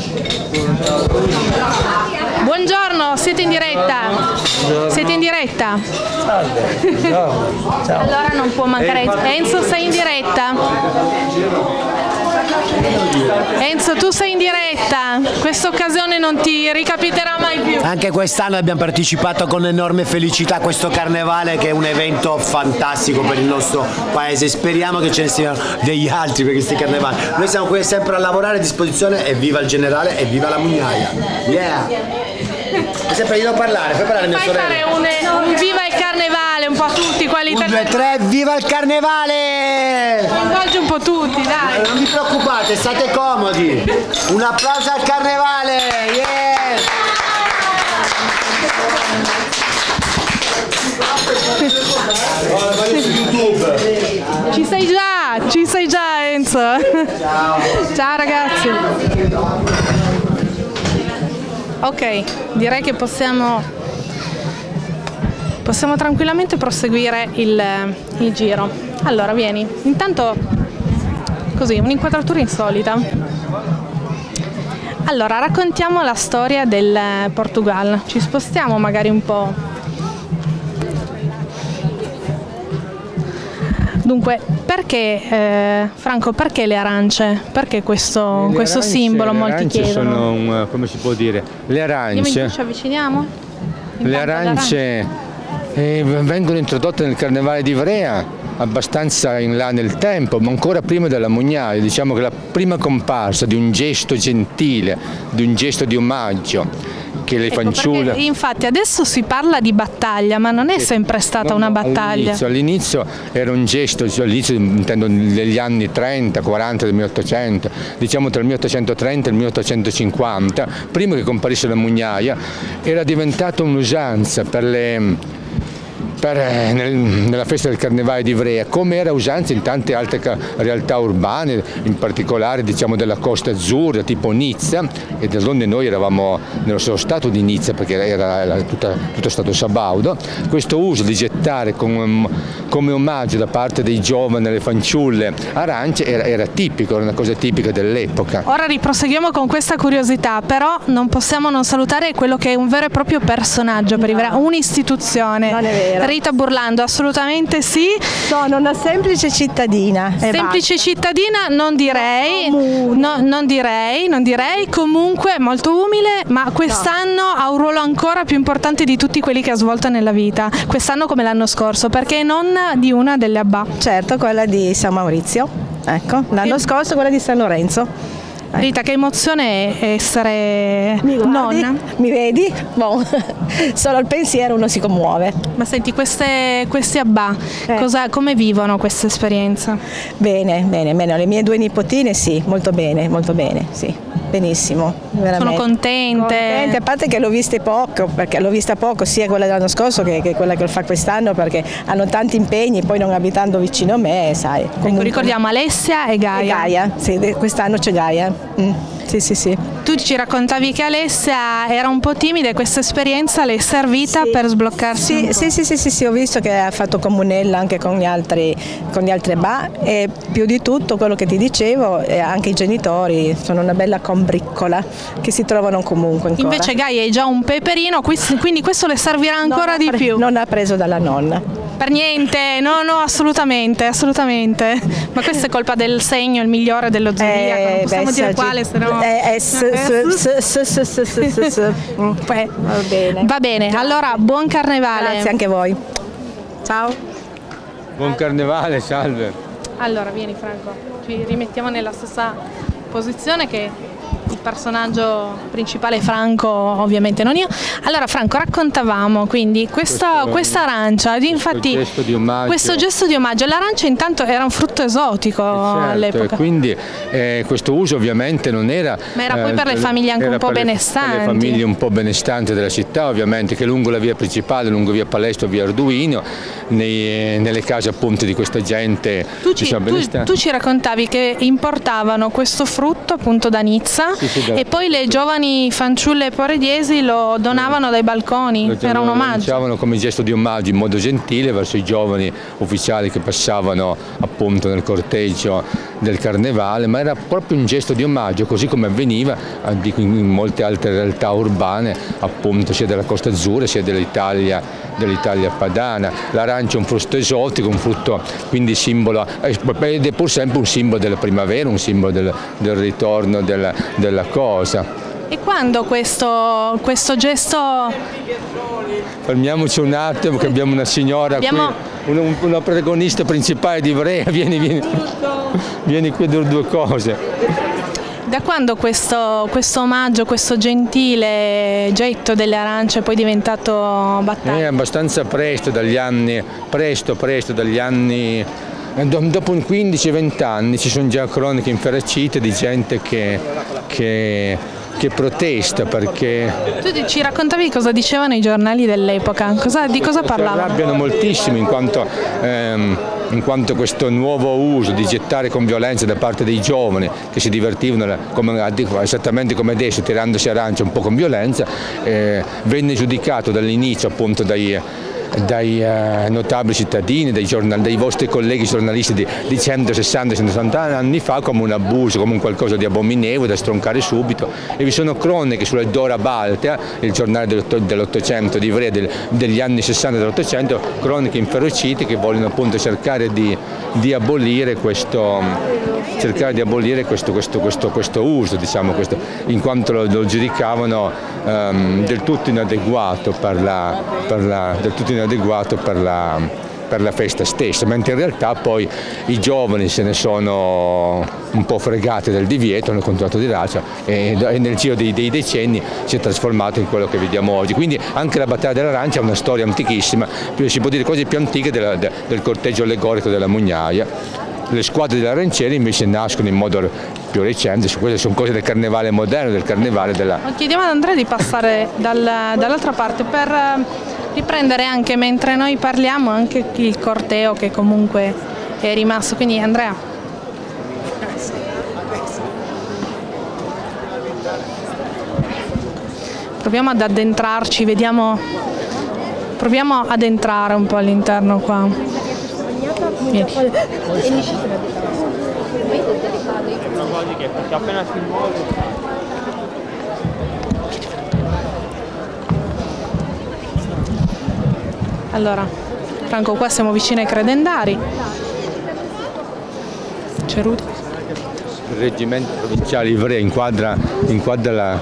buongiorno, siete in diretta? Siete in diretta? Allora non può mancare. Enzo, sei in diretta? Enzo, tu sei in diretta, questa occasione non ti ricapiterà mai più. Anche quest'anno abbiamo partecipato con enorme felicità a questo carnevale, che è un evento fantastico per il nostro paese. Speriamo che ce ne siano degli altri per questi carnevali. Noi siamo qui sempre a lavorare a disposizione, e viva il generale e viva la mugnaia. Yeah! E sempre io devo parlare, fai parlare mia sorella. Fai fare un, un viva il carnevale un po' a tutti quelli un, due, tre, viva il carnevale! Coinvolgi un po' tutti, dai! Eh, non vi preoccupate, state comodi! Un applauso al carnevale! Yeah! Ci sei già, ci sei già Enzo! Ciao! Ciao ragazzi! Ok, direi che possiamo, possiamo tranquillamente proseguire il, il giro. Allora, vieni. Intanto, così, un'inquadratura insolita. Allora, raccontiamo la storia del Portugal. Ci spostiamo magari un po'. Dunque, Perché, eh, Franco, perché le arance? Perché questo, le questo arance, simbolo le molti arance chiedono? Sono un, come si può dire, le arance. Ci avviciniamo? Le arance eh, vengono introdotte nel Carnevale di Ivrea abbastanza in là nel tempo, ma ancora prima della Mugnaia. Diciamo che la prima comparsa di un gesto gentile, di un gesto di omaggio che le ecco, fanciulle... Infatti adesso si parla di battaglia, ma non è sempre stata no, una no, battaglia. All'inizio, all'inizio era un gesto, cioè all'inizio intendo negli anni trenta quaranta del milleottocento, diciamo tra il milleottocentotrenta e il milleottocentocinquanta, prima che comparisse la Mugnaia, era diventata un'usanza per le... Per, nel, nella festa del Carnevale di Ivrea, come era usanza in tante altre realtà urbane, in particolare diciamo della Costa Azzurra, tipo Nizza, e d'altronde noi eravamo nello stesso stato di Nizza perché era, era tutta, tutto stato sabaudo. Questo uso di gettare come, come omaggio da parte dei giovani alle fanciulle arance era, era tipico, era una cosa tipica dell'epoca. Ora riproseguiamo con questa curiosità, però non possiamo non salutare quello che è un vero e proprio personaggio per Ivrea, un'istituzione. Non è vero. Rita Burlando, assolutamente sì. Sono una semplice cittadina. Semplice cittadina non direi, no, non direi, non direi, comunque molto umile, ma quest'anno no. ha un ruolo ancora più importante di tutti quelli che ha svolto nella vita, quest'anno come l'anno scorso, perché è nonna di una delle Abbà. Certo, quella di San Maurizio, ecco, l'anno scorso quella di San Lorenzo. Rita, che emozione è essere mi guardi, nonna? Mi vedi? Bon. Solo il pensiero uno si commuove. Ma senti, queste, questi Abbà, eh. cosa, come vivono questa esperienza? Bene, bene, bene. Le mie due nipotine sì, molto bene, molto bene, sì. Benissimo, veramente. Sono contente. Contente, a parte che l'ho vista poco, perché l'ho vista poco sia quella dell'anno scorso che, che quella che fa quest'anno, perché hanno tanti impegni, poi non abitando vicino a me, sai. Comunque... Ecco, ricordiamo Alessia e Gaia. E Gaia, sì, quest'anno c'è Gaia. Mm. Sì, sì, sì. Tu ci raccontavi che Alessia era un po' timida e questa esperienza le è servita sì. per sbloccarsi? Sì, sì, sì, sì, sì, sì, ho visto che ha fatto comunella anche con gli altri, con gli altri Abbà e più di tutto quello che ti dicevo, eh, anche i genitori sono una bella combriccola che si trovano comunque ancora. Invece Gaia è già un peperino, quindi questo le servirà ancora di più. Non ha preso dalla nonna. Per niente, no, no, assolutamente, assolutamente. Ma questo è colpa del segno, il migliore dello zodiaco, non possiamo dire quale, se no... Va bene. Va bene, allora buon carnevale. Grazie anche a voi. Ciao. Buon carnevale, salve. Allora, vieni Franco, ci rimettiamo nella stessa posizione che... il personaggio principale Franco, ovviamente non io. Allora Franco, raccontavamo quindi questa, questo, questa arancia, infatti questo gesto di omaggio, questo gesto di omaggio. L'arancia intanto era un frutto esotico certo, all'epoca. Quindi eh, questo uso ovviamente non era... Ma era poi eh, per le famiglie anche un po' benestanti. Per le famiglie un po' benestanti della città ovviamente, che lungo la via principale, lungo via Palestro, via Arduino, nei, nelle case appunto di questa gente tu ci, diciamo, tu, tu ci raccontavi che importavano questo frutto appunto da Nizza. Sì, sì, e poi le giovani fanciulle porediesi lo donavano dai balconi, lo era un omaggio. Lo dicevano come gesto di omaggio in modo gentile verso i giovani ufficiali che passavano appunto nel corteggio del carnevale, ma era proprio un gesto di omaggio, così come avveniva in molte altre realtà urbane, appunto sia della Costa Azzurra sia dell'Italia dell'Italia padana. L'arancia è un frutto esotico, un frutto quindi simbolo, ed è pur sempre un simbolo della primavera, un simbolo del, del ritorno della, della cosa. E quando questo, questo gesto... Fermiamoci un attimo che abbiamo una signora abbiamo... qui, una, una protagonista principale di Ivrea, vieni, vieni, vieni qui a dire due cose. Da quando questo, questo omaggio, questo gentile getto delle arance è poi diventato battaglia? È abbastanza presto, dagli anni, presto, presto, dagli anni, dopo quindici venti anni ci sono già croniche inferocite di gente che, che, che protesta perché... Tu ci raccontavi cosa dicevano i giornali dell'epoca, cosa, di cosa parlavano? Si arrabbiano moltissimo in quanto... Ehm, in quanto questo nuovo uso di gettare con violenza da parte dei giovani che si divertivano come, esattamente come adesso tirandosi arance un po' con violenza, eh, venne giudicato dall'inizio appunto dai, dai uh, notabili cittadini, dai, giornal, dai vostri colleghi giornalisti di, di centosessanta centosettanta anni fa come un abuso, come un qualcosa di abominevole da stroncare subito, e vi sono croniche sulle Dora Baltea, il giornale dell'Ottocento di Ivrea del, degli anni sessanta dell'Ottocento, croniche inferocite che vogliono appunto cercare di di abolire questo, cercare di abolire questo, questo, questo, questo uso, diciamo, questo, in quanto lo, lo giudicavano um, del tutto inadeguato per la, per la, del tutto inadeguato per la per la festa stessa, mentre in realtà poi i giovani se ne sono un po' fregati del divieto, hanno continuato di razza e, e nel giro dei, dei decenni si è trasformato in quello che vediamo oggi. Quindi anche la battaglia dell'arancia è una storia antichissima, si può dire quasi più antica della, de, del corteggio allegorico della Mugnaia. Le squadre degli arancieri invece nascono in modo più recente, queste sono cose del carnevale moderno, del carnevale della... Chiediamo ad Andrea di passare dal, dall'altra parte per riprendere anche mentre noi parliamo anche il corteo che comunque è rimasto, quindi Andrea. Proviamo ad addentrarci, vediamo, proviamo ad entrare un po' all'interno qua. Vieni. Allora, Franco, qua siamo vicini ai Credendari. C'è Rudy. Il reggimento provinciale Ivrea inquadra, inquadra la...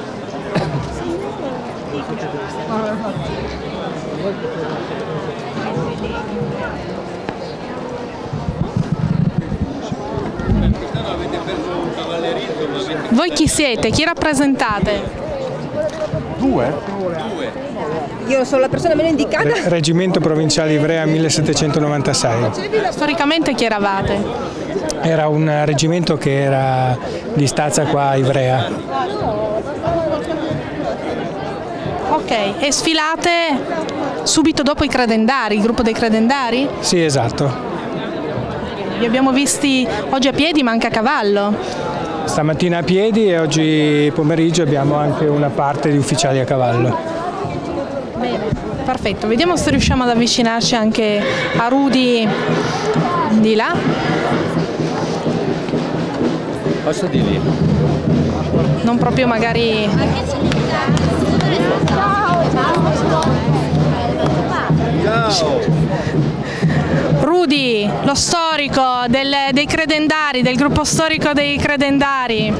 Voi chi siete? Chi rappresentate? Due. Io sono la persona meno indicata. Re Reggimento Provinciale Ivrea millesettecentonovantasei. Storicamente chi eravate? Era un reggimento che era di stazza qua a Ivrea. Ok, e sfilate subito dopo i Credendari, il gruppo dei Credendari? Sì, esatto. Vi abbiamo visti oggi a piedi ma anche a cavallo. Stamattina a piedi e oggi pomeriggio abbiamo anche una parte di ufficiali a cavallo. Perfetto, vediamo se riusciamo ad avvicinarci anche a Rudy di là. Posso di lì? Non proprio magari... Rudy, lo storico del, dei Credendari, del gruppo storico dei Credendari.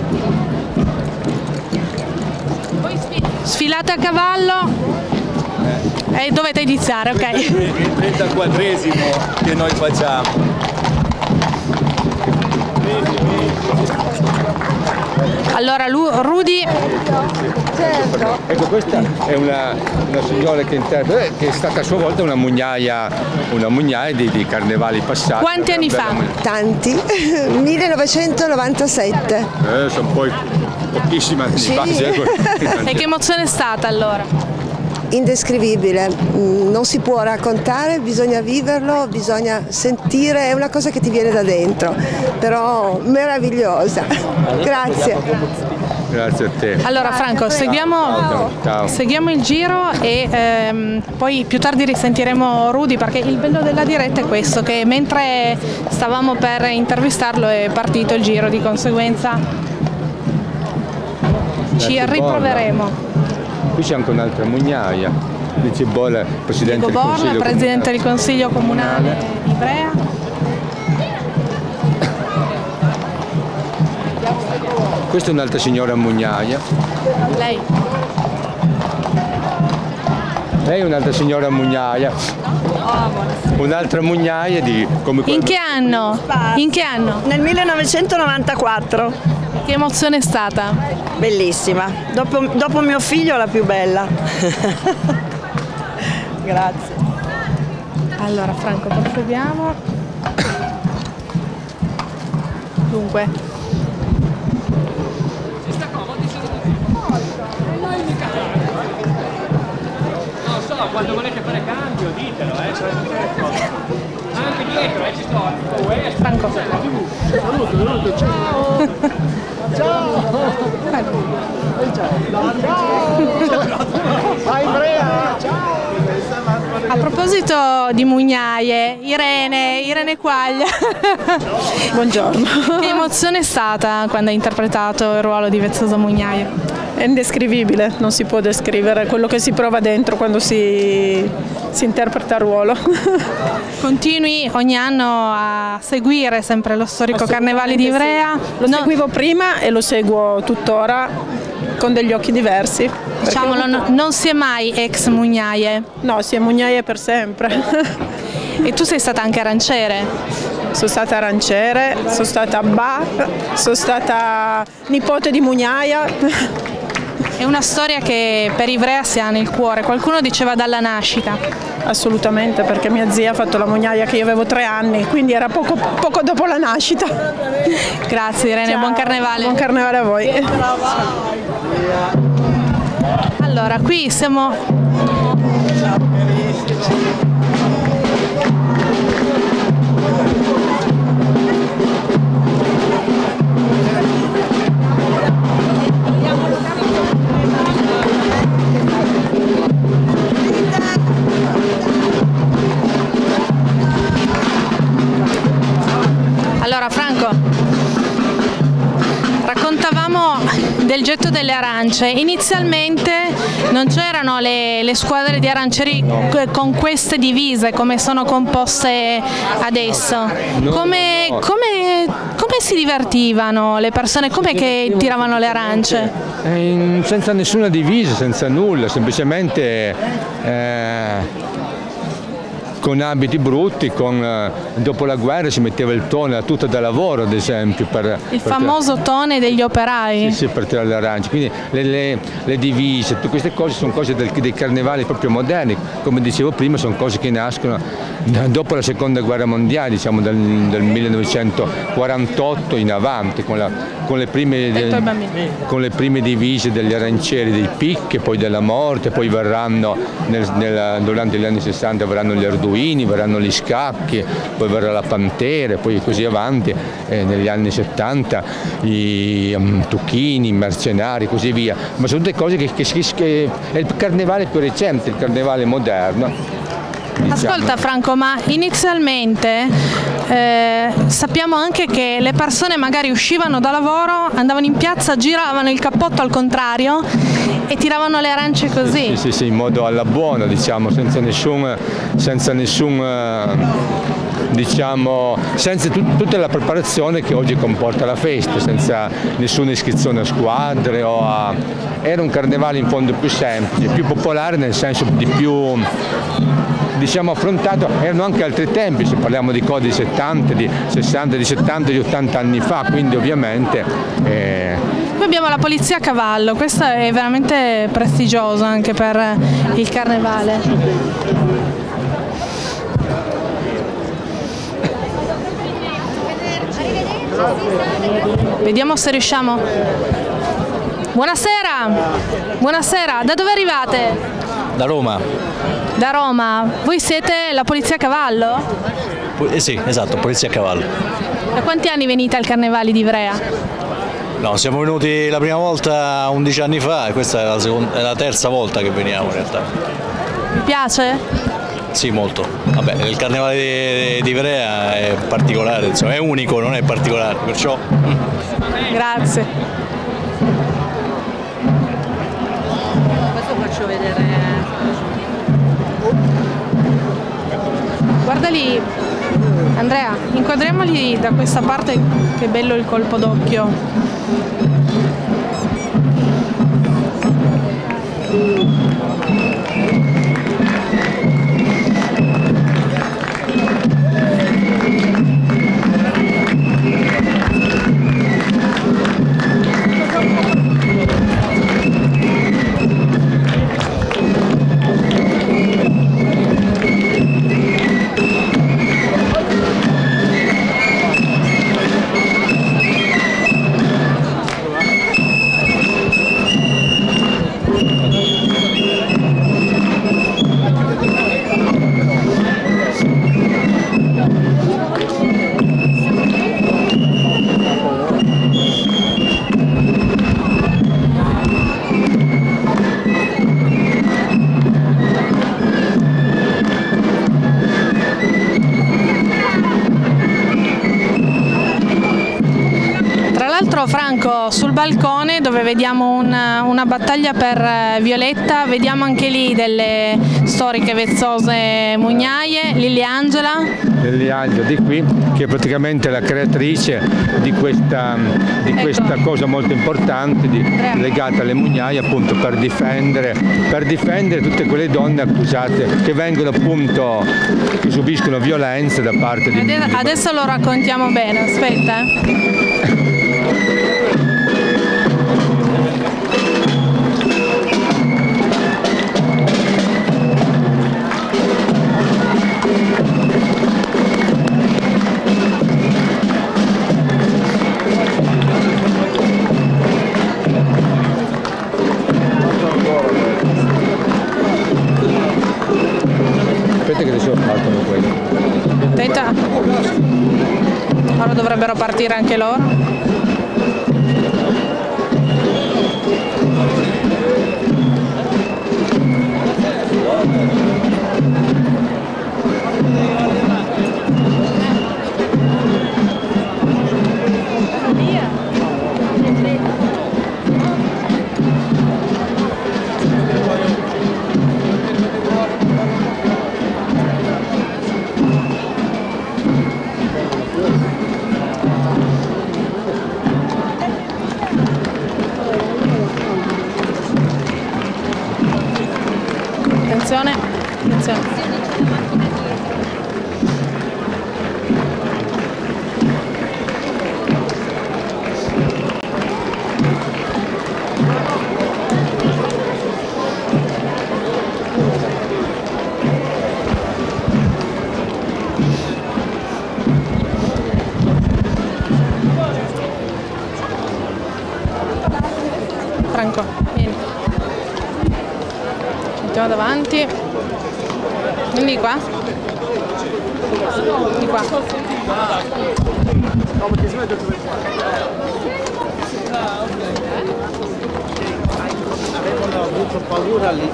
Sfilate a cavallo? E eh, dovete iniziare, ok? Il trentaquattresimo che noi facciamo. Allora, Rudy. Certo. Ecco, questa è una, una signora che, che è stata a sua volta una mugnaia, una mugnaia di, di carnevali passati. Quanti anni fa? Tanti, millenovecentonovantasette. Eh, sono poi pochissimi anni sì. fa. E che emozione è stata allora? Indescrivibile, non si può raccontare, bisogna viverlo, bisogna sentire, è una cosa che ti viene da dentro, però meravigliosa. Grazie. Grazie a te. Allora Franco, seguiamo, Ciao. seguiamo il giro e ehm, poi più tardi risentiremo Rudy, perché il bello della diretta è questo, che mentre stavamo per intervistarlo è partito il giro, di conseguenza ci riproveremo. Qui c'è anche un'altra mugnaia, di Cibolla, Presidente del Consiglio Comunale. Presidente del Consiglio Comunale di Ivrea. Questa è un'altra signora mugnaia. Lei? Lei è un'altra signora mugnaia. Un'altra mugnaia di... come In che anno? In che anno? Nel millenovecentonovantaquattro. Che emozione è stata? Bellissima, dopo, dopo mio figlio la più bella. Grazie. Allora Franco, proseguiamo. Dunque. Non so, quando volete fare cambio ditelo, eh. Anche dietro, eh, ci sto. Franco. Saluto, saluto, ciao. Ciao! Ciao! Vai Ivrea! Ciao! A proposito di mugnaie, Irene, Irene Quaglia. Buongiorno. Che emozione è stata quando hai interpretato il ruolo di Vezzosa Mugnaia? È indescrivibile, non si può descrivere quello che si prova dentro quando si, si interpreta il ruolo. Continui ogni anno a seguire sempre lo storico Carnevale di Ivrea? Lo no. seguivo prima e lo seguo tuttora con degli occhi diversi. Diciamolo, no, non si è mai ex mugnaie? No, si è mugnaie per sempre. E tu sei stata anche aranciere? Sono stata aranciere, sono stata ba, sono stata nipote di mugnaia. È una storia che per Ivrea si ha nel cuore, qualcuno diceva dalla nascita. Assolutamente, perché mia zia ha fatto la mugnaia che io avevo tre anni, quindi era poco, poco dopo la nascita. Grazie Irene, Ciao. Buon carnevale. Buon carnevale a voi. Allora, qui siamo... Allora Franco, raccontavamo del getto delle arance. Inizialmente non c'erano le, le squadre di arancieri con queste divise come sono composte adesso. Come, come, come si divertivano le persone? Come che tiravano le arance? Eh, senza nessuna divisa, senza nulla, semplicemente eh, con abiti brutti, con, eh, dopo la guerra si metteva il tone, tutta da lavoro ad esempio. Per, il per famoso tone degli operai? Sì, sì, per tirare le arance, quindi le, le, le divise, tutte queste cose sono cose del, dei carnevali proprio moderni, come dicevo prima sono cose che nascono dopo la seconda guerra mondiale, diciamo dal, dal millenovecentoquarantotto in avanti, con, la, con, le prime, de, con le prime divise degli arancieri, dei picchi, poi della morte, poi verranno nel, nel, durante gli anni sessanta verranno gli arduini, verranno gli scacchi, poi verrà la pantera, poi così avanti, eh, negli anni settanta i um, tucchini, i mercenari, così via, ma sono tutte cose che, che, che è il carnevale più recente, il carnevale moderno. Diciamo. Ascolta Franco, ma inizialmente eh, sappiamo anche che le persone magari uscivano da lavoro, andavano in piazza, giravano il cappotto al contrario e tiravano le arance così. Sì, sì, sì, in modo alla buona, diciamo, senza nessun, senza nessun diciamo, senza tut, tutta la preparazione che oggi comporta la festa, senza nessuna iscrizione a squadre o a... Era un carnevale in fondo più semplice, più popolare nel senso di più, diciamo, affrontato. Erano anche altri tempi, se parliamo di cose di settanta, di sessanta, di settanta, di ottanta anni fa, quindi ovviamente... Eh... Qui abbiamo la polizia a cavallo, questo è veramente prestigioso anche per il carnevale. Vediamo se riusciamo. Buonasera, buonasera, da dove arrivate? Da Roma. Da Roma, voi siete la polizia a cavallo? Eh sì, esatto, polizia a cavallo. Da quanti anni venite al Carnevale di Ivrea? No, siamo venuti la prima volta undici anni fa e questa è la, seconda, è la terza volta che veniamo in realtà. Vi piace? Sì, molto. Vabbè, il Carnevale di, di Ivrea è particolare, insomma, è unico, non è particolare, perciò... Grazie. Questo faccio vedere. Guarda lì, Andrea, inquadriamoli da questa parte, che bello il colpo d'occhio. l'altro, Franco, sul balcone dove vediamo una, una battaglia per Violetta, vediamo anche lì delle storiche vezzose mugnaie, Liliangela. Liliangela di qui, che è praticamente la creatrice di questa, di ecco. questa cosa molto importante di, legata alle mugnaie, appunto per difendere, per difendere tutte quelle donne accusate che vengono appunto, che subiscono violenze da parte di... Adesso lo raccontiamo bene, aspetta. Aspetta che adesso partono quelli. Aspetta. Ora dovrebbero partire anche loro. Attenzione, attenzione. Franco, vieni. Mettiamo davanti. Vieni qua. Di qua. Avevano avuto paura lì.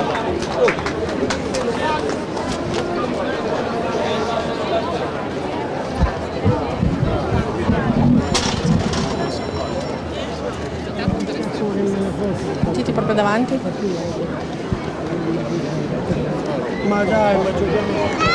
Mettiti proprio davanti. Ma dai, ma giochiamo.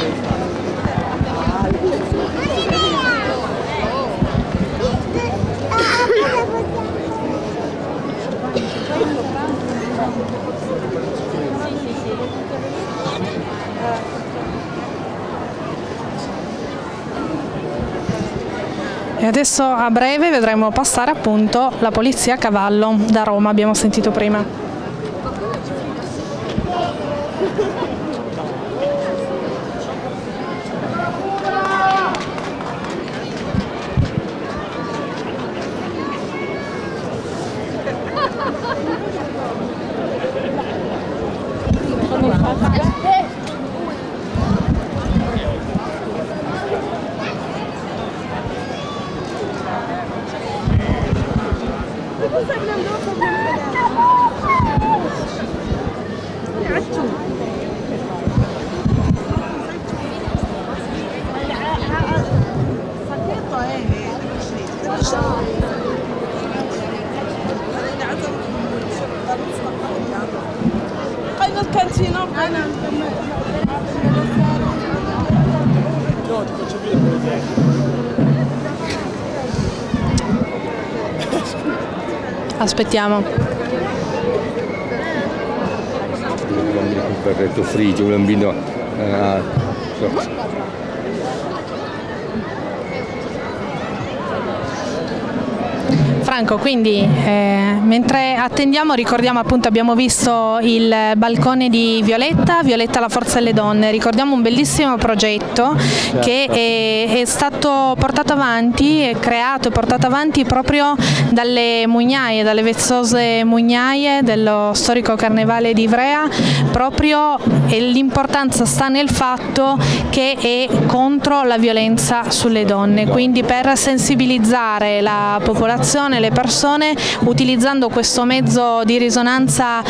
E adesso a breve vedremo passare appunto la polizia a cavallo da Roma, abbiamo sentito prima. Aspettiamo. Un berretto frigio, un bambino. Eh, so. Franco, quindi eh, mentre attendiamo ricordiamo appunto abbiamo visto il balcone di Violetta, Violetta la forza delle donne, ricordiamo un bellissimo progetto certo. che è, è stato portato avanti, è creato e portato avanti proprio dalle mugnaie, dalle vezzose mugnaie dello storico carnevale di Ivrea, proprio l'importanza sta nel fatto che è contro la violenza sulle donne, quindi per sensibilizzare la popolazione, le persone, utilizzando questo mezzo di risonanza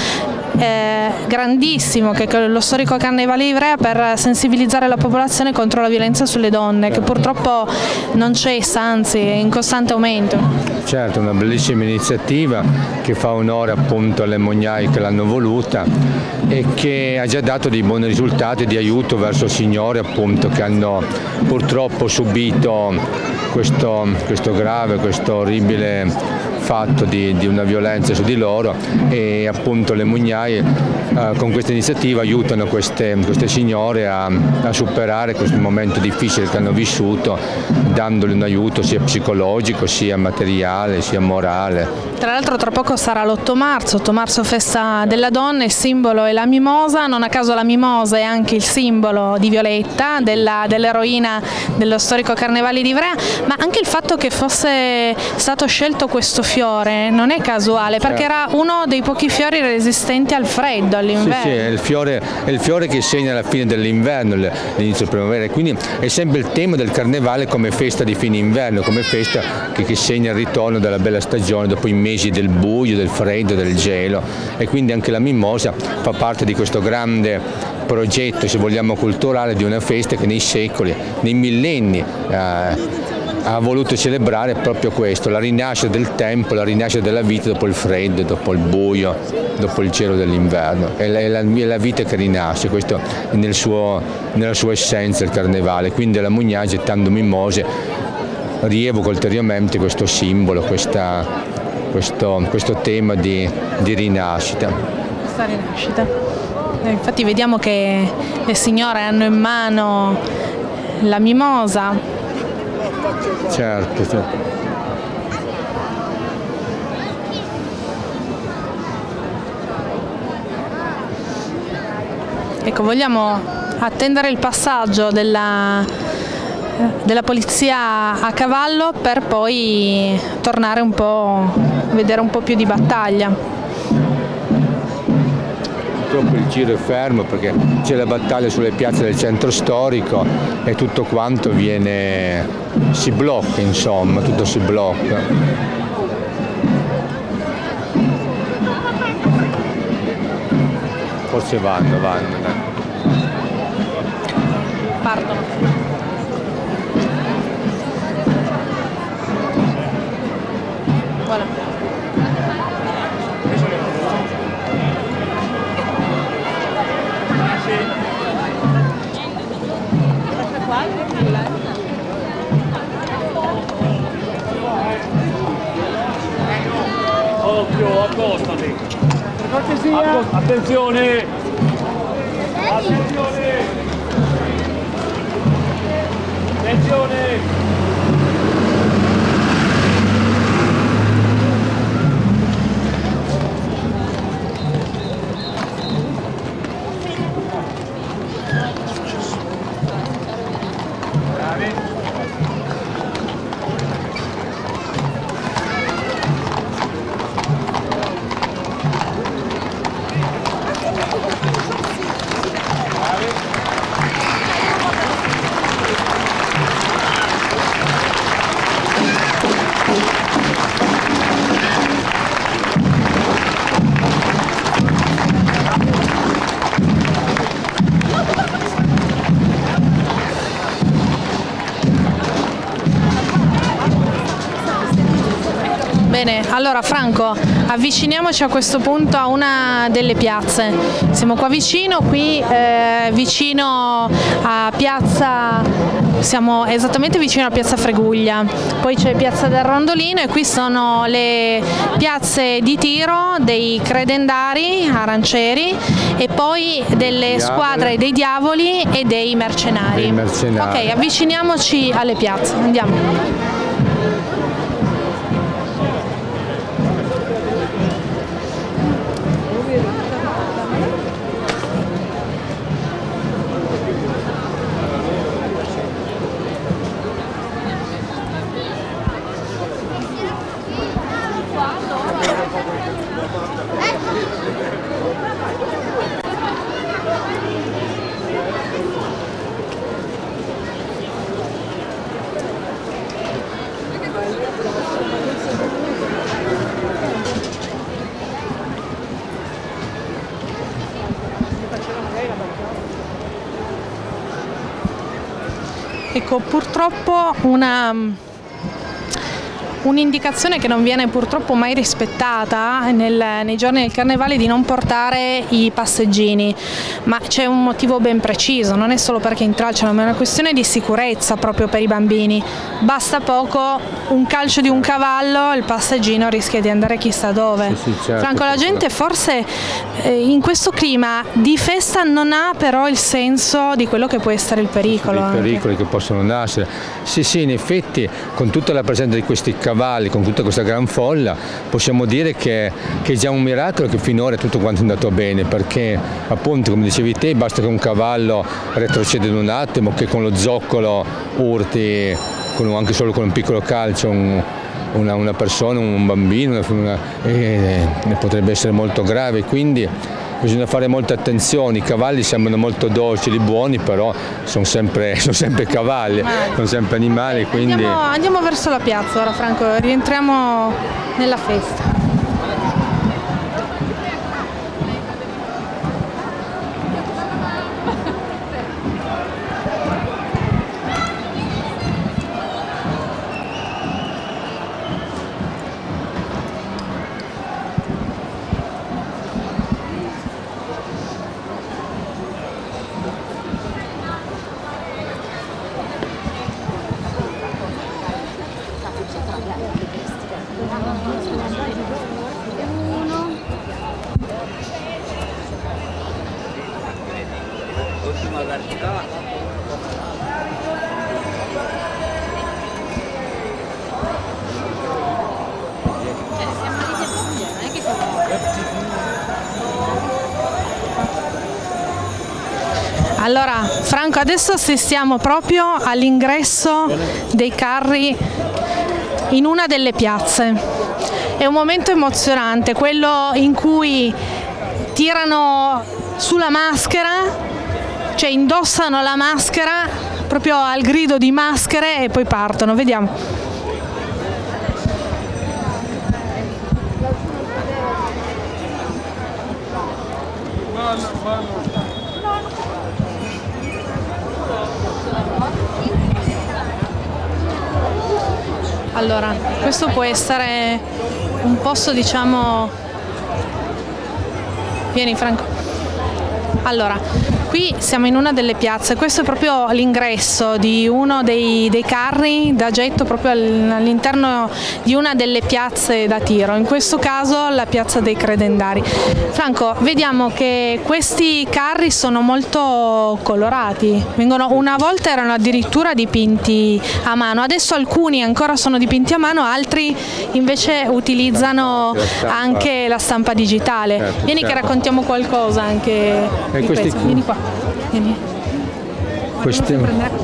eh, grandissimo che è lo storico Carnevale di Ivrea per sensibilizzare la popolazione contro la violenza sulle donne, che purtroppo non cessa, anzi è in costante aumento. Certo, una bellissima iniziativa che fa onore appunto alle Mognai che l'hanno voluta e che ha già dato dei buoni risultati di aiuto verso signore appunto che hanno purtroppo subito questo, questo grave, questo orribile fatto di, di una violenza su di loro, e appunto le Mognai eh, con questa iniziativa aiutano queste, queste signore a, a superare questo momento difficile che hanno vissuto, dandole un aiuto sia psicologico, sia materiale, sia morale. Tra l'altro tra poco sarà l'otto marzo, otto marzo festa della donna, il simbolo è la mimosa, non a caso la mimosa è anche il simbolo di Violetta, dell'eroina dello storico Carnevale di Ivrea, ma anche il fatto che fosse stato scelto questo fiore non è casuale, perché era uno dei pochi fiori resistenti al freddo, all'inverno. Sì, sì, è il fiore, è il fiore che segna la fine dell'inverno, l'inizio primavera, quindi è sempre il tema del Carnevale come festa di fine inverno, come festa che, che segna il ritorno della bella stagione dopo i mesi del buio, del freddo, del gelo, e quindi anche la mimosa fa parte di questo grande progetto, se vogliamo, culturale, di una festa che nei secoli, nei millenni eh, ha voluto celebrare proprio questo, la rinascita del tempo, la rinascita della vita dopo il freddo, dopo il buio, dopo il gelo dell'inverno. È la, è, la, è la vita che rinasce, questo è nel suo, nella sua essenza il Carnevale, quindi la Mognai, gettando mimose, rievoca ulteriormente questo simbolo, questa, questo, questo tema di, di rinascita. Questa rinascita. Eh, infatti vediamo che le signore hanno in mano la mimosa. Certo, certo. Ecco, vogliamo attendere il passaggio della, della polizia a cavallo per poi tornare un po', vedere un po' più di battaglia. Purtroppo il giro è fermo perché c'è la battaglia sulle piazze del centro storico e tutto quanto viene, si blocca, insomma, tutto si blocca. Forse vanno, vanno. Dai. Partono. Voilà. Occhio, accostati. Per cortesia. Attenzione. Attenzione. Attenzione. Bene, allora Franco, avviciniamoci a questo punto a una delle piazze. Siamo qua vicino, qui eh, vicino a piazza, siamo esattamente vicino a piazza Freguglia, poi c'è piazza del Rondolino e qui sono le piazze di tiro dei credendari arancieri e poi delle squadre dei diavoli e dei mercenari. Dei mercenari. Ok, avviciniamoci alle piazze, andiamo. Ecco, purtroppo una... Un'indicazione che non viene purtroppo mai rispettata nel, nei giorni del carnevale di non portare i passeggini, ma c'è un motivo ben preciso, non è solo perché intralciano, ma è una questione di sicurezza proprio per i bambini. Basta poco, un calcio di un cavallo, il passeggino rischia di andare chissà dove. Sì, sì, certo, Franco, la gente forse eh, in questo clima di festa non ha però il senso di quello che può essere il pericolo. I pericoli anche. Che possono nascere. Sì, sì, in effetti con tutta la presenza di questi cavalli, con tutta questa gran folla, possiamo dire che, che è già un miracolo che finora tutto quanto è andato bene, perché appunto, come dicevi te, basta che un cavallo retroceda in un attimo, che con lo zoccolo urti, con, anche solo con un piccolo calcio, un, una, una persona, un bambino, una, eh, potrebbe essere molto grave, quindi bisogna fare molta attenzione. I cavalli sembrano molto docili, buoni, però sono sempre, sono sempre cavalli, sono sempre animali. Quindi... Andiamo, andiamo verso la piazza ora, Franco, rientriamo nella festa. Allora, Franco, adesso assistiamo proprio all'ingresso dei carri in una delle piazze. È un momento emozionante, quello in cui tirano sulla maschera, cioè indossano la maschera proprio al grido di maschere e poi partono. Vediamo. Allora, questo può essere un posto, diciamo... Vieni, Franco. Allora, qui siamo in una delle piazze, questo è proprio l'ingresso di uno dei, dei carri da getto proprio all'interno di una delle piazze da tiro, in questo caso la piazza dei Credendari. Franco, vediamo che questi carri sono molto colorati, vengono, una volta erano addirittura dipinti a mano, adesso alcuni ancora sono dipinti a mano, altri invece utilizzano anche la stampa digitale. Certo, Vieni certo. che raccontiamo qualcosa anche e di questi, questo. Vieni qua. Vieni. Questi,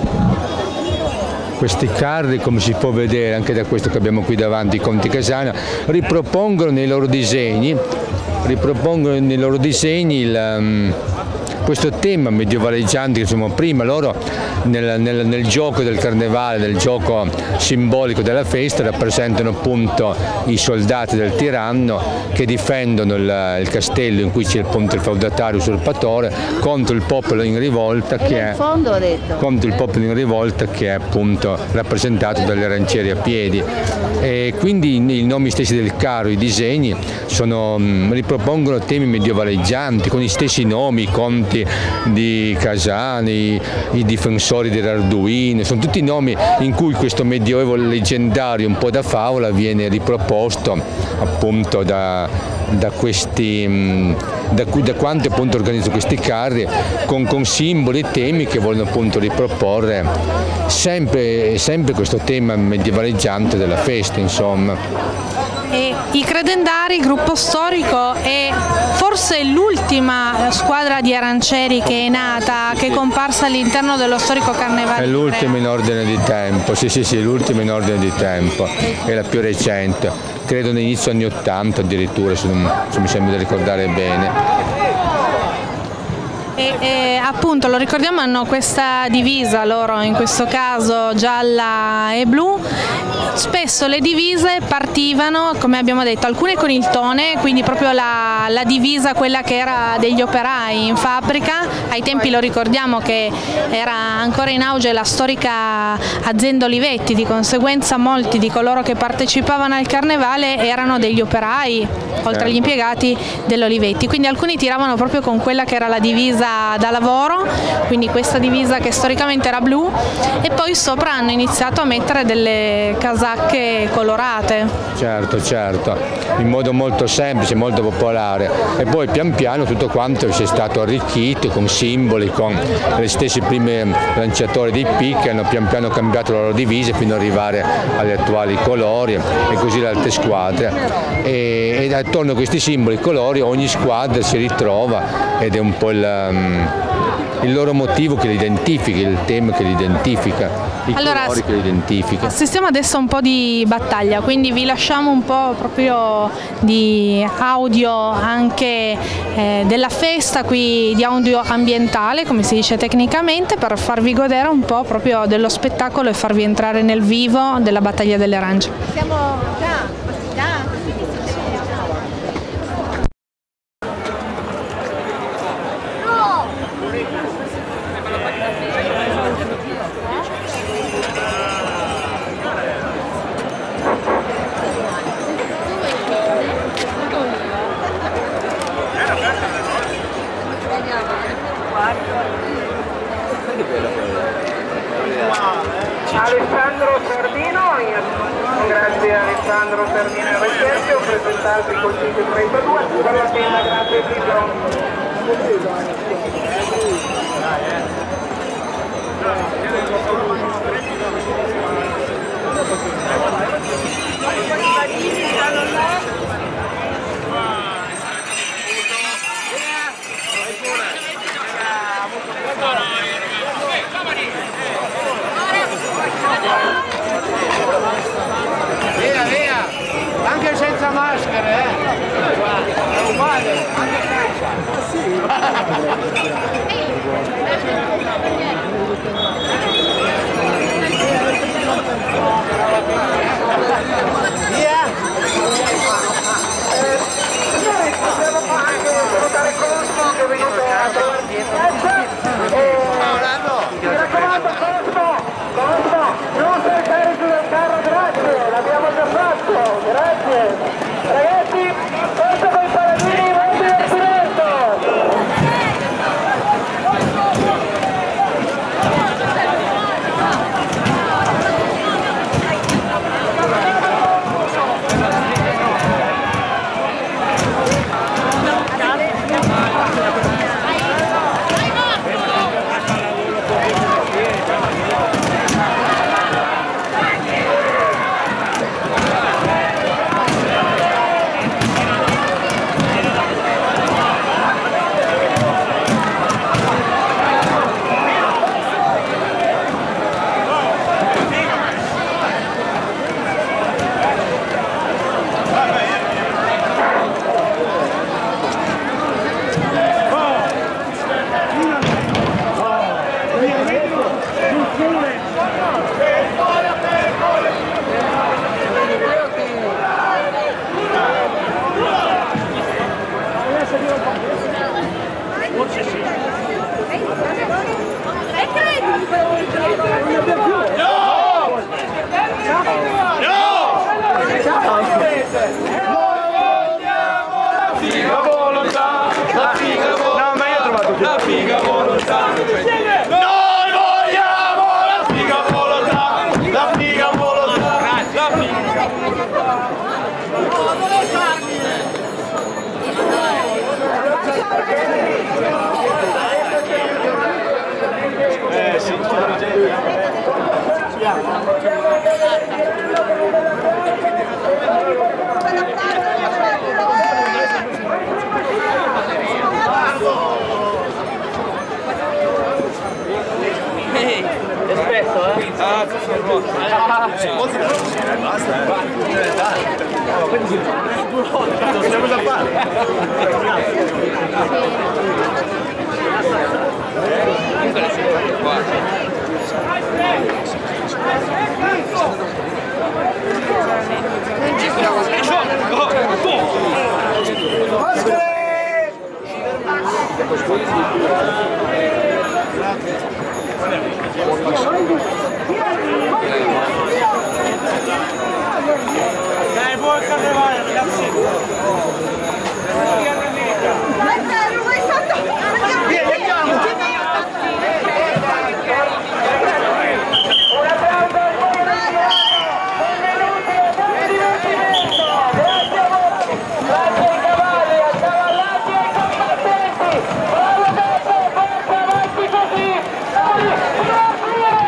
questi carri, come si può vedere anche da questo che abbiamo qui davanti, Conti Casana, ripropongono nei loro disegni, ripropongono nei loro disegni il, um, questo tema mediovaleggiante che diciamo prima. Loro nel, nel, nel gioco del carnevale, nel gioco simbolico della festa, rappresentano appunto i soldati del tiranno che difendono il, il castello in cui c'è appunto il feudatario usurpatore contro il popolo in rivolta che è, fondo, ho detto. contro il popolo in rivolta che è appunto rappresentato dagli arancieri a piedi. E quindi i nomi stessi del carro, i disegni sono, ripropongono temi mediovaleggianti con gli stessi nomi, i conti di Casani, i difensori dell'Arduino, sono tutti nomi in cui questo medioevo leggendario un po' da favola viene riproposto appunto da, da questi da, da quanti appunto organizzano questi carri con, con simboli e temi che vogliono appunto riproporre sempre, sempre questo tema medievaleggiante della festa, insomma. E i Credendari, gruppo storico, è forse l'ultima squadra di arancieri che è nata, che è comparsa all'interno dello storico carnevale. È l'ultima in ordine di tempo, sì sì sì, l'ultima in ordine di tempo, è la più recente, credo all'inizio anni ottanta addirittura, se, non, se mi sembra di ricordare bene. E, e appunto lo ricordiamo, hanno questa divisa loro, in questo caso gialla e blu, spesso le divise partivano, come abbiamo detto, alcune con il tone, quindi proprio la, la divisa quella che era degli operai in fabbrica. Ai tempi lo ricordiamo che era ancora in auge la storica azienda Olivetti, di conseguenza molti di coloro che partecipavano al carnevale erano degli operai, oltre agli impiegati dell'Olivetti, quindi alcuni tiravano proprio con quella che era la divisa da lavoro, quindi questa divisa che storicamente era blu, e poi sopra hanno iniziato a mettere delle casacche colorate. Certo, certo, in modo molto semplice, molto popolare, e poi pian piano tutto quanto si è stato arricchito con simboli, con gli stessi primi lanciatori dei P che hanno pian piano cambiato le loro divise fino ad arrivare agli attuali colori e così le altre squadre, e, e attorno a questi simboli e colori ogni squadra si ritrova ed è un po' il, um, il loro motivo che li identifica, il tema che li identifica, i allora, colori che li identifica. Assistiamo adesso a un po' di battaglia, quindi vi lasciamo un po' proprio di audio anche eh, della festa, qui di audio ambientale come si dice tecnicamente, per farvi godere un po' proprio dello spettacolo e farvi entrare nel vivo della battaglia delle arance. Siamo già, già. Alessandro Sardino, grazie Alessandro Sardino e Recerchio, presentarsi col cinque trentadue, per la tenda, grazie Tito. Via, via! Anche senza maschere, eh! È uguale, anche via! Signori, possiamo anche salutare Cosmo che è venuto a trovarci in mezzo. Mi raccomando, Cosmo! Cosmo! Non saltare giù dal carro, grazie! L'abbiamo già fatto! Grazie! Ragazzi, forza con i paladini, buon divertimento! Dai, buon carnevale ragazzi! Vieni, andiamo! Un applauso al movimento! Benvenuti al divertimento! Grazie a voi! Grazie ai cavalli, ai cavallati e ai combattenti! Bravo Beppe, forza avanti così! Dai, partire!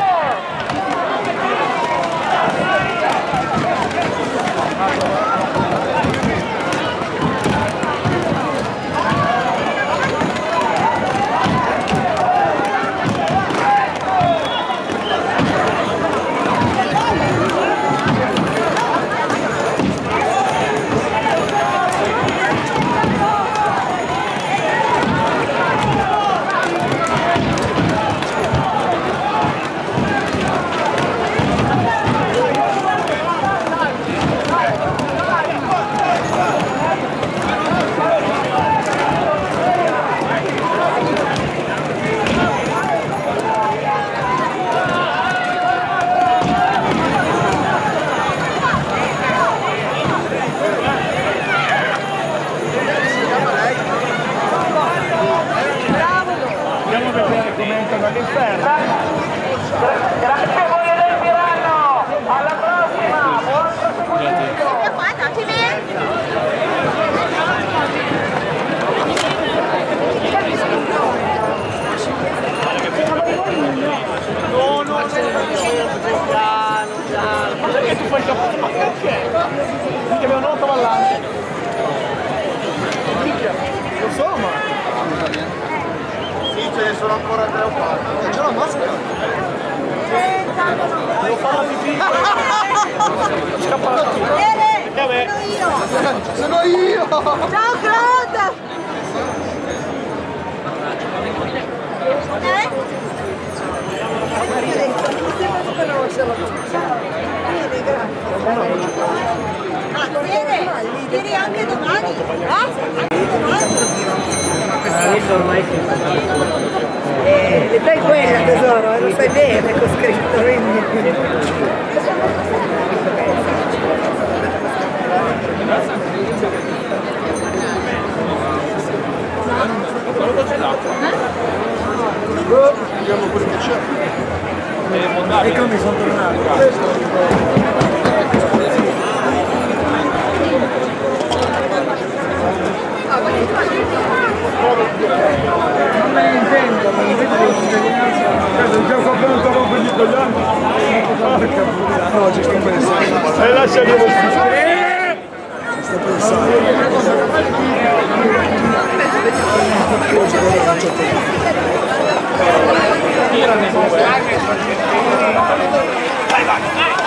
Grazie a voi del Tirano, alla prossima, buon proseguimento! No, no, piano, piano. Ma perché tu fai il capo? Ma perché? Perché abbiamo un cavallante. Lo so, ma... Sì, ce ne sono ancora tre o quattro. C'è la maschera? Devo fare la pipì. Scappa la pipì. Perché a me? Sono io! Ciao Claude! Vieni anche domani? Adesso ormai si Eh, l'età è quella tesoro, lo sai bene che ho scritto, quindi. E come sono tornato? Non me ne intendo, ma invece di cittadinanza il gioco pronto rompo gli italiani. Porca puttana. No, ci sto pensando. E lascia che lo sto pensando. Vai, vai.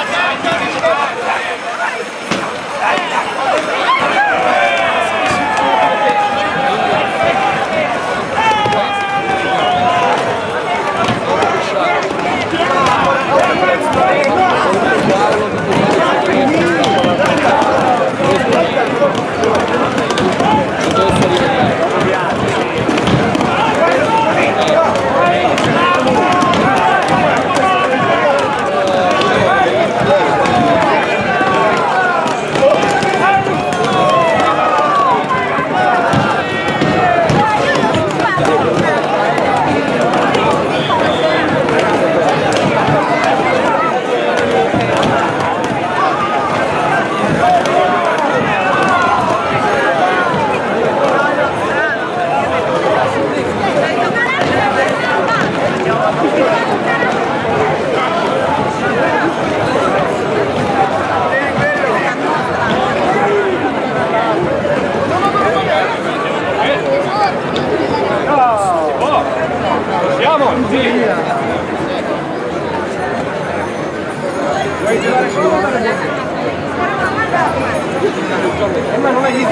Ma non hai visto?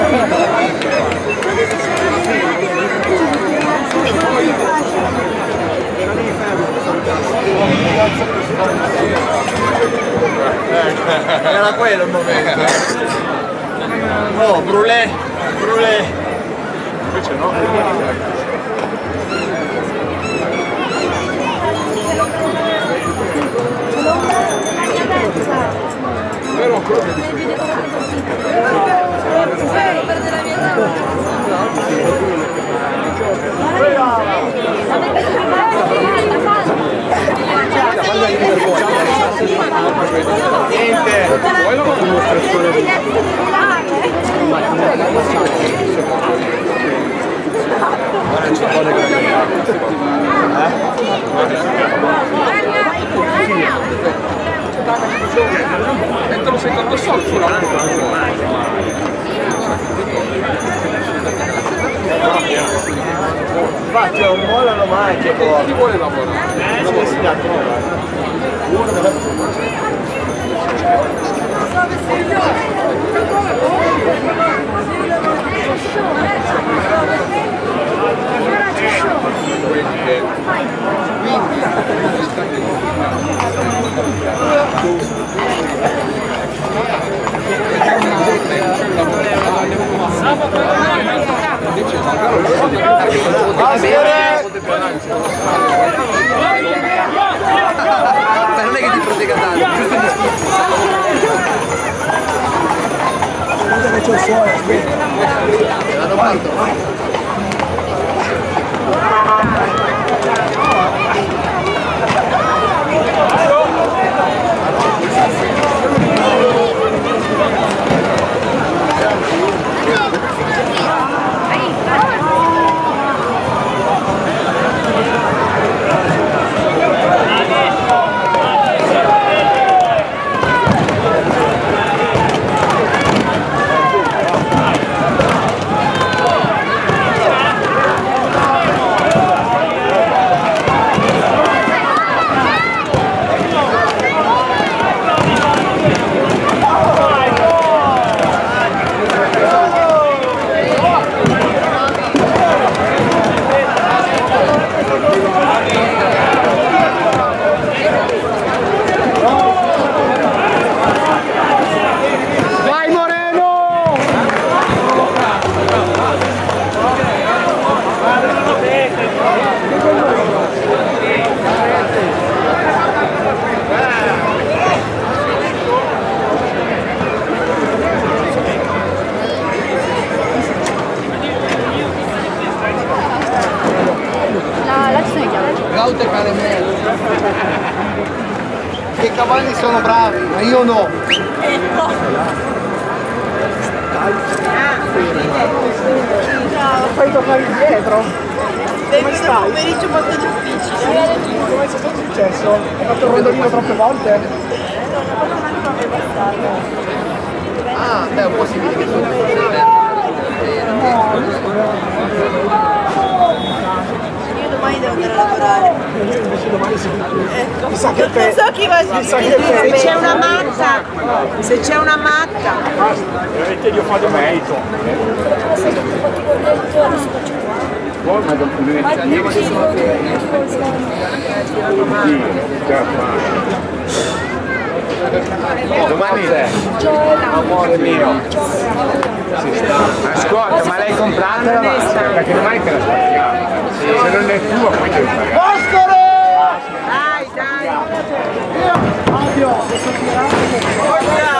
Era quello il momento. Oh, brûlé, brûlé. Invece no. Vero, quello che niente, poi non ho metterlo secondo sotto sulla infatti non mollano mai che chi vuole lavorare? non si dà non è che ti protegga tanto, giusto il Guarda che c'è il suono, aspetta. Vado parto. Gaute caramelle. Che i cavalli sono bravi, ma io no. Fai tornare indietro? Come stai? Un pomeriggio molto difficile. Come è successo? Hai fatto il rondolino troppe volte? Ah, beh, è un po' simile che sono Io domani devo andare a lavorare. Io invece domani si Ecco. mi sa che te... Non so chi va a sa che te... Se c'è una matta, se c'è una matta. Veramente io faccio merito. Ma dopo domani amore mio. Ascolta, ma l'hai comprata la macchina? Perché domani te la spacchiamo. Se non è tua poi devi pagare. Oscaro! Dai, dai. Fabio, questo tirato.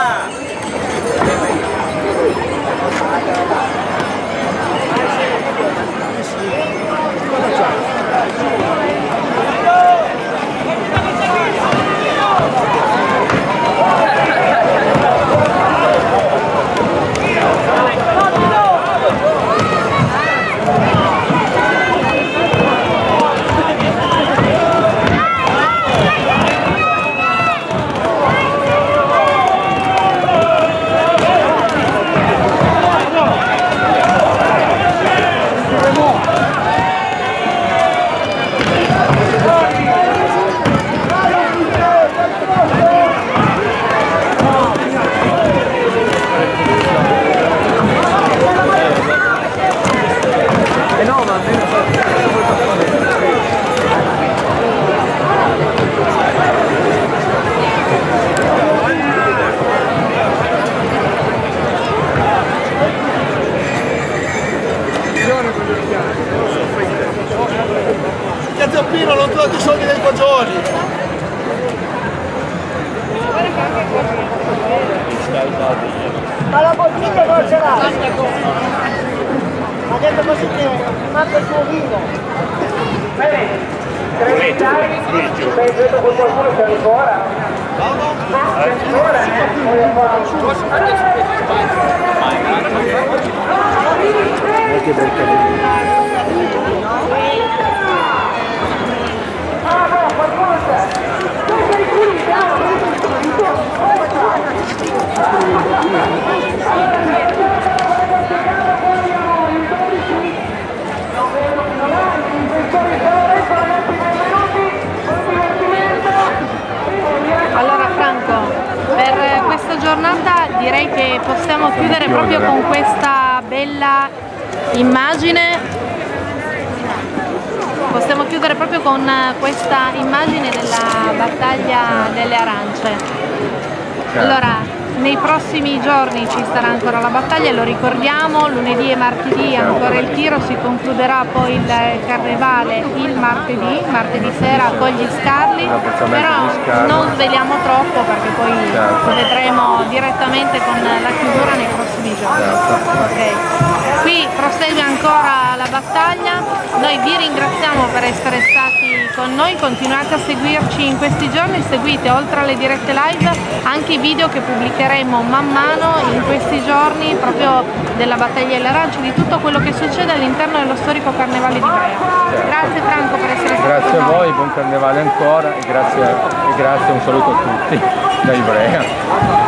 bottiglia non ce l'ha. Ha detto così che manda il suo vino. Bene, tre metari, sei detto con qualcuno c'è ancora? No, c'è ancora, eh? Poi ancora. Che bel capello. Ah no, qualcuno c'è. Tu sei qui, Allora Franco, per questa giornata direi che possiamo chiudere proprio con questa bella immagine, possiamo chiudere proprio con questa immagine della battaglia delle arance. Allora, nei prossimi giorni ci sarà ancora la battaglia, lo ricordiamo, lunedì e martedì ancora il tiro, si concluderà poi il carnevale il martedì, martedì sera con gli scarli, però non sveliamo troppo perché poi lo vedremo direttamente con la chiusura nei prossimi giorni. Okay. Qui prosegue ancora la battaglia, noi vi ringraziamo per essere stati con noi, continuate a seguirci in questi giorni, seguite oltre alle dirette live anche i video che pubblicheremo man mano in questi giorni proprio della battaglia delle arance, di tutto quello che succede all'interno dello storico carnevale di Ivrea. Grazie Franco per essere stato grazie con noi. Grazie a voi, buon carnevale ancora e grazie, e grazie, un saluto a tutti da Ivrea.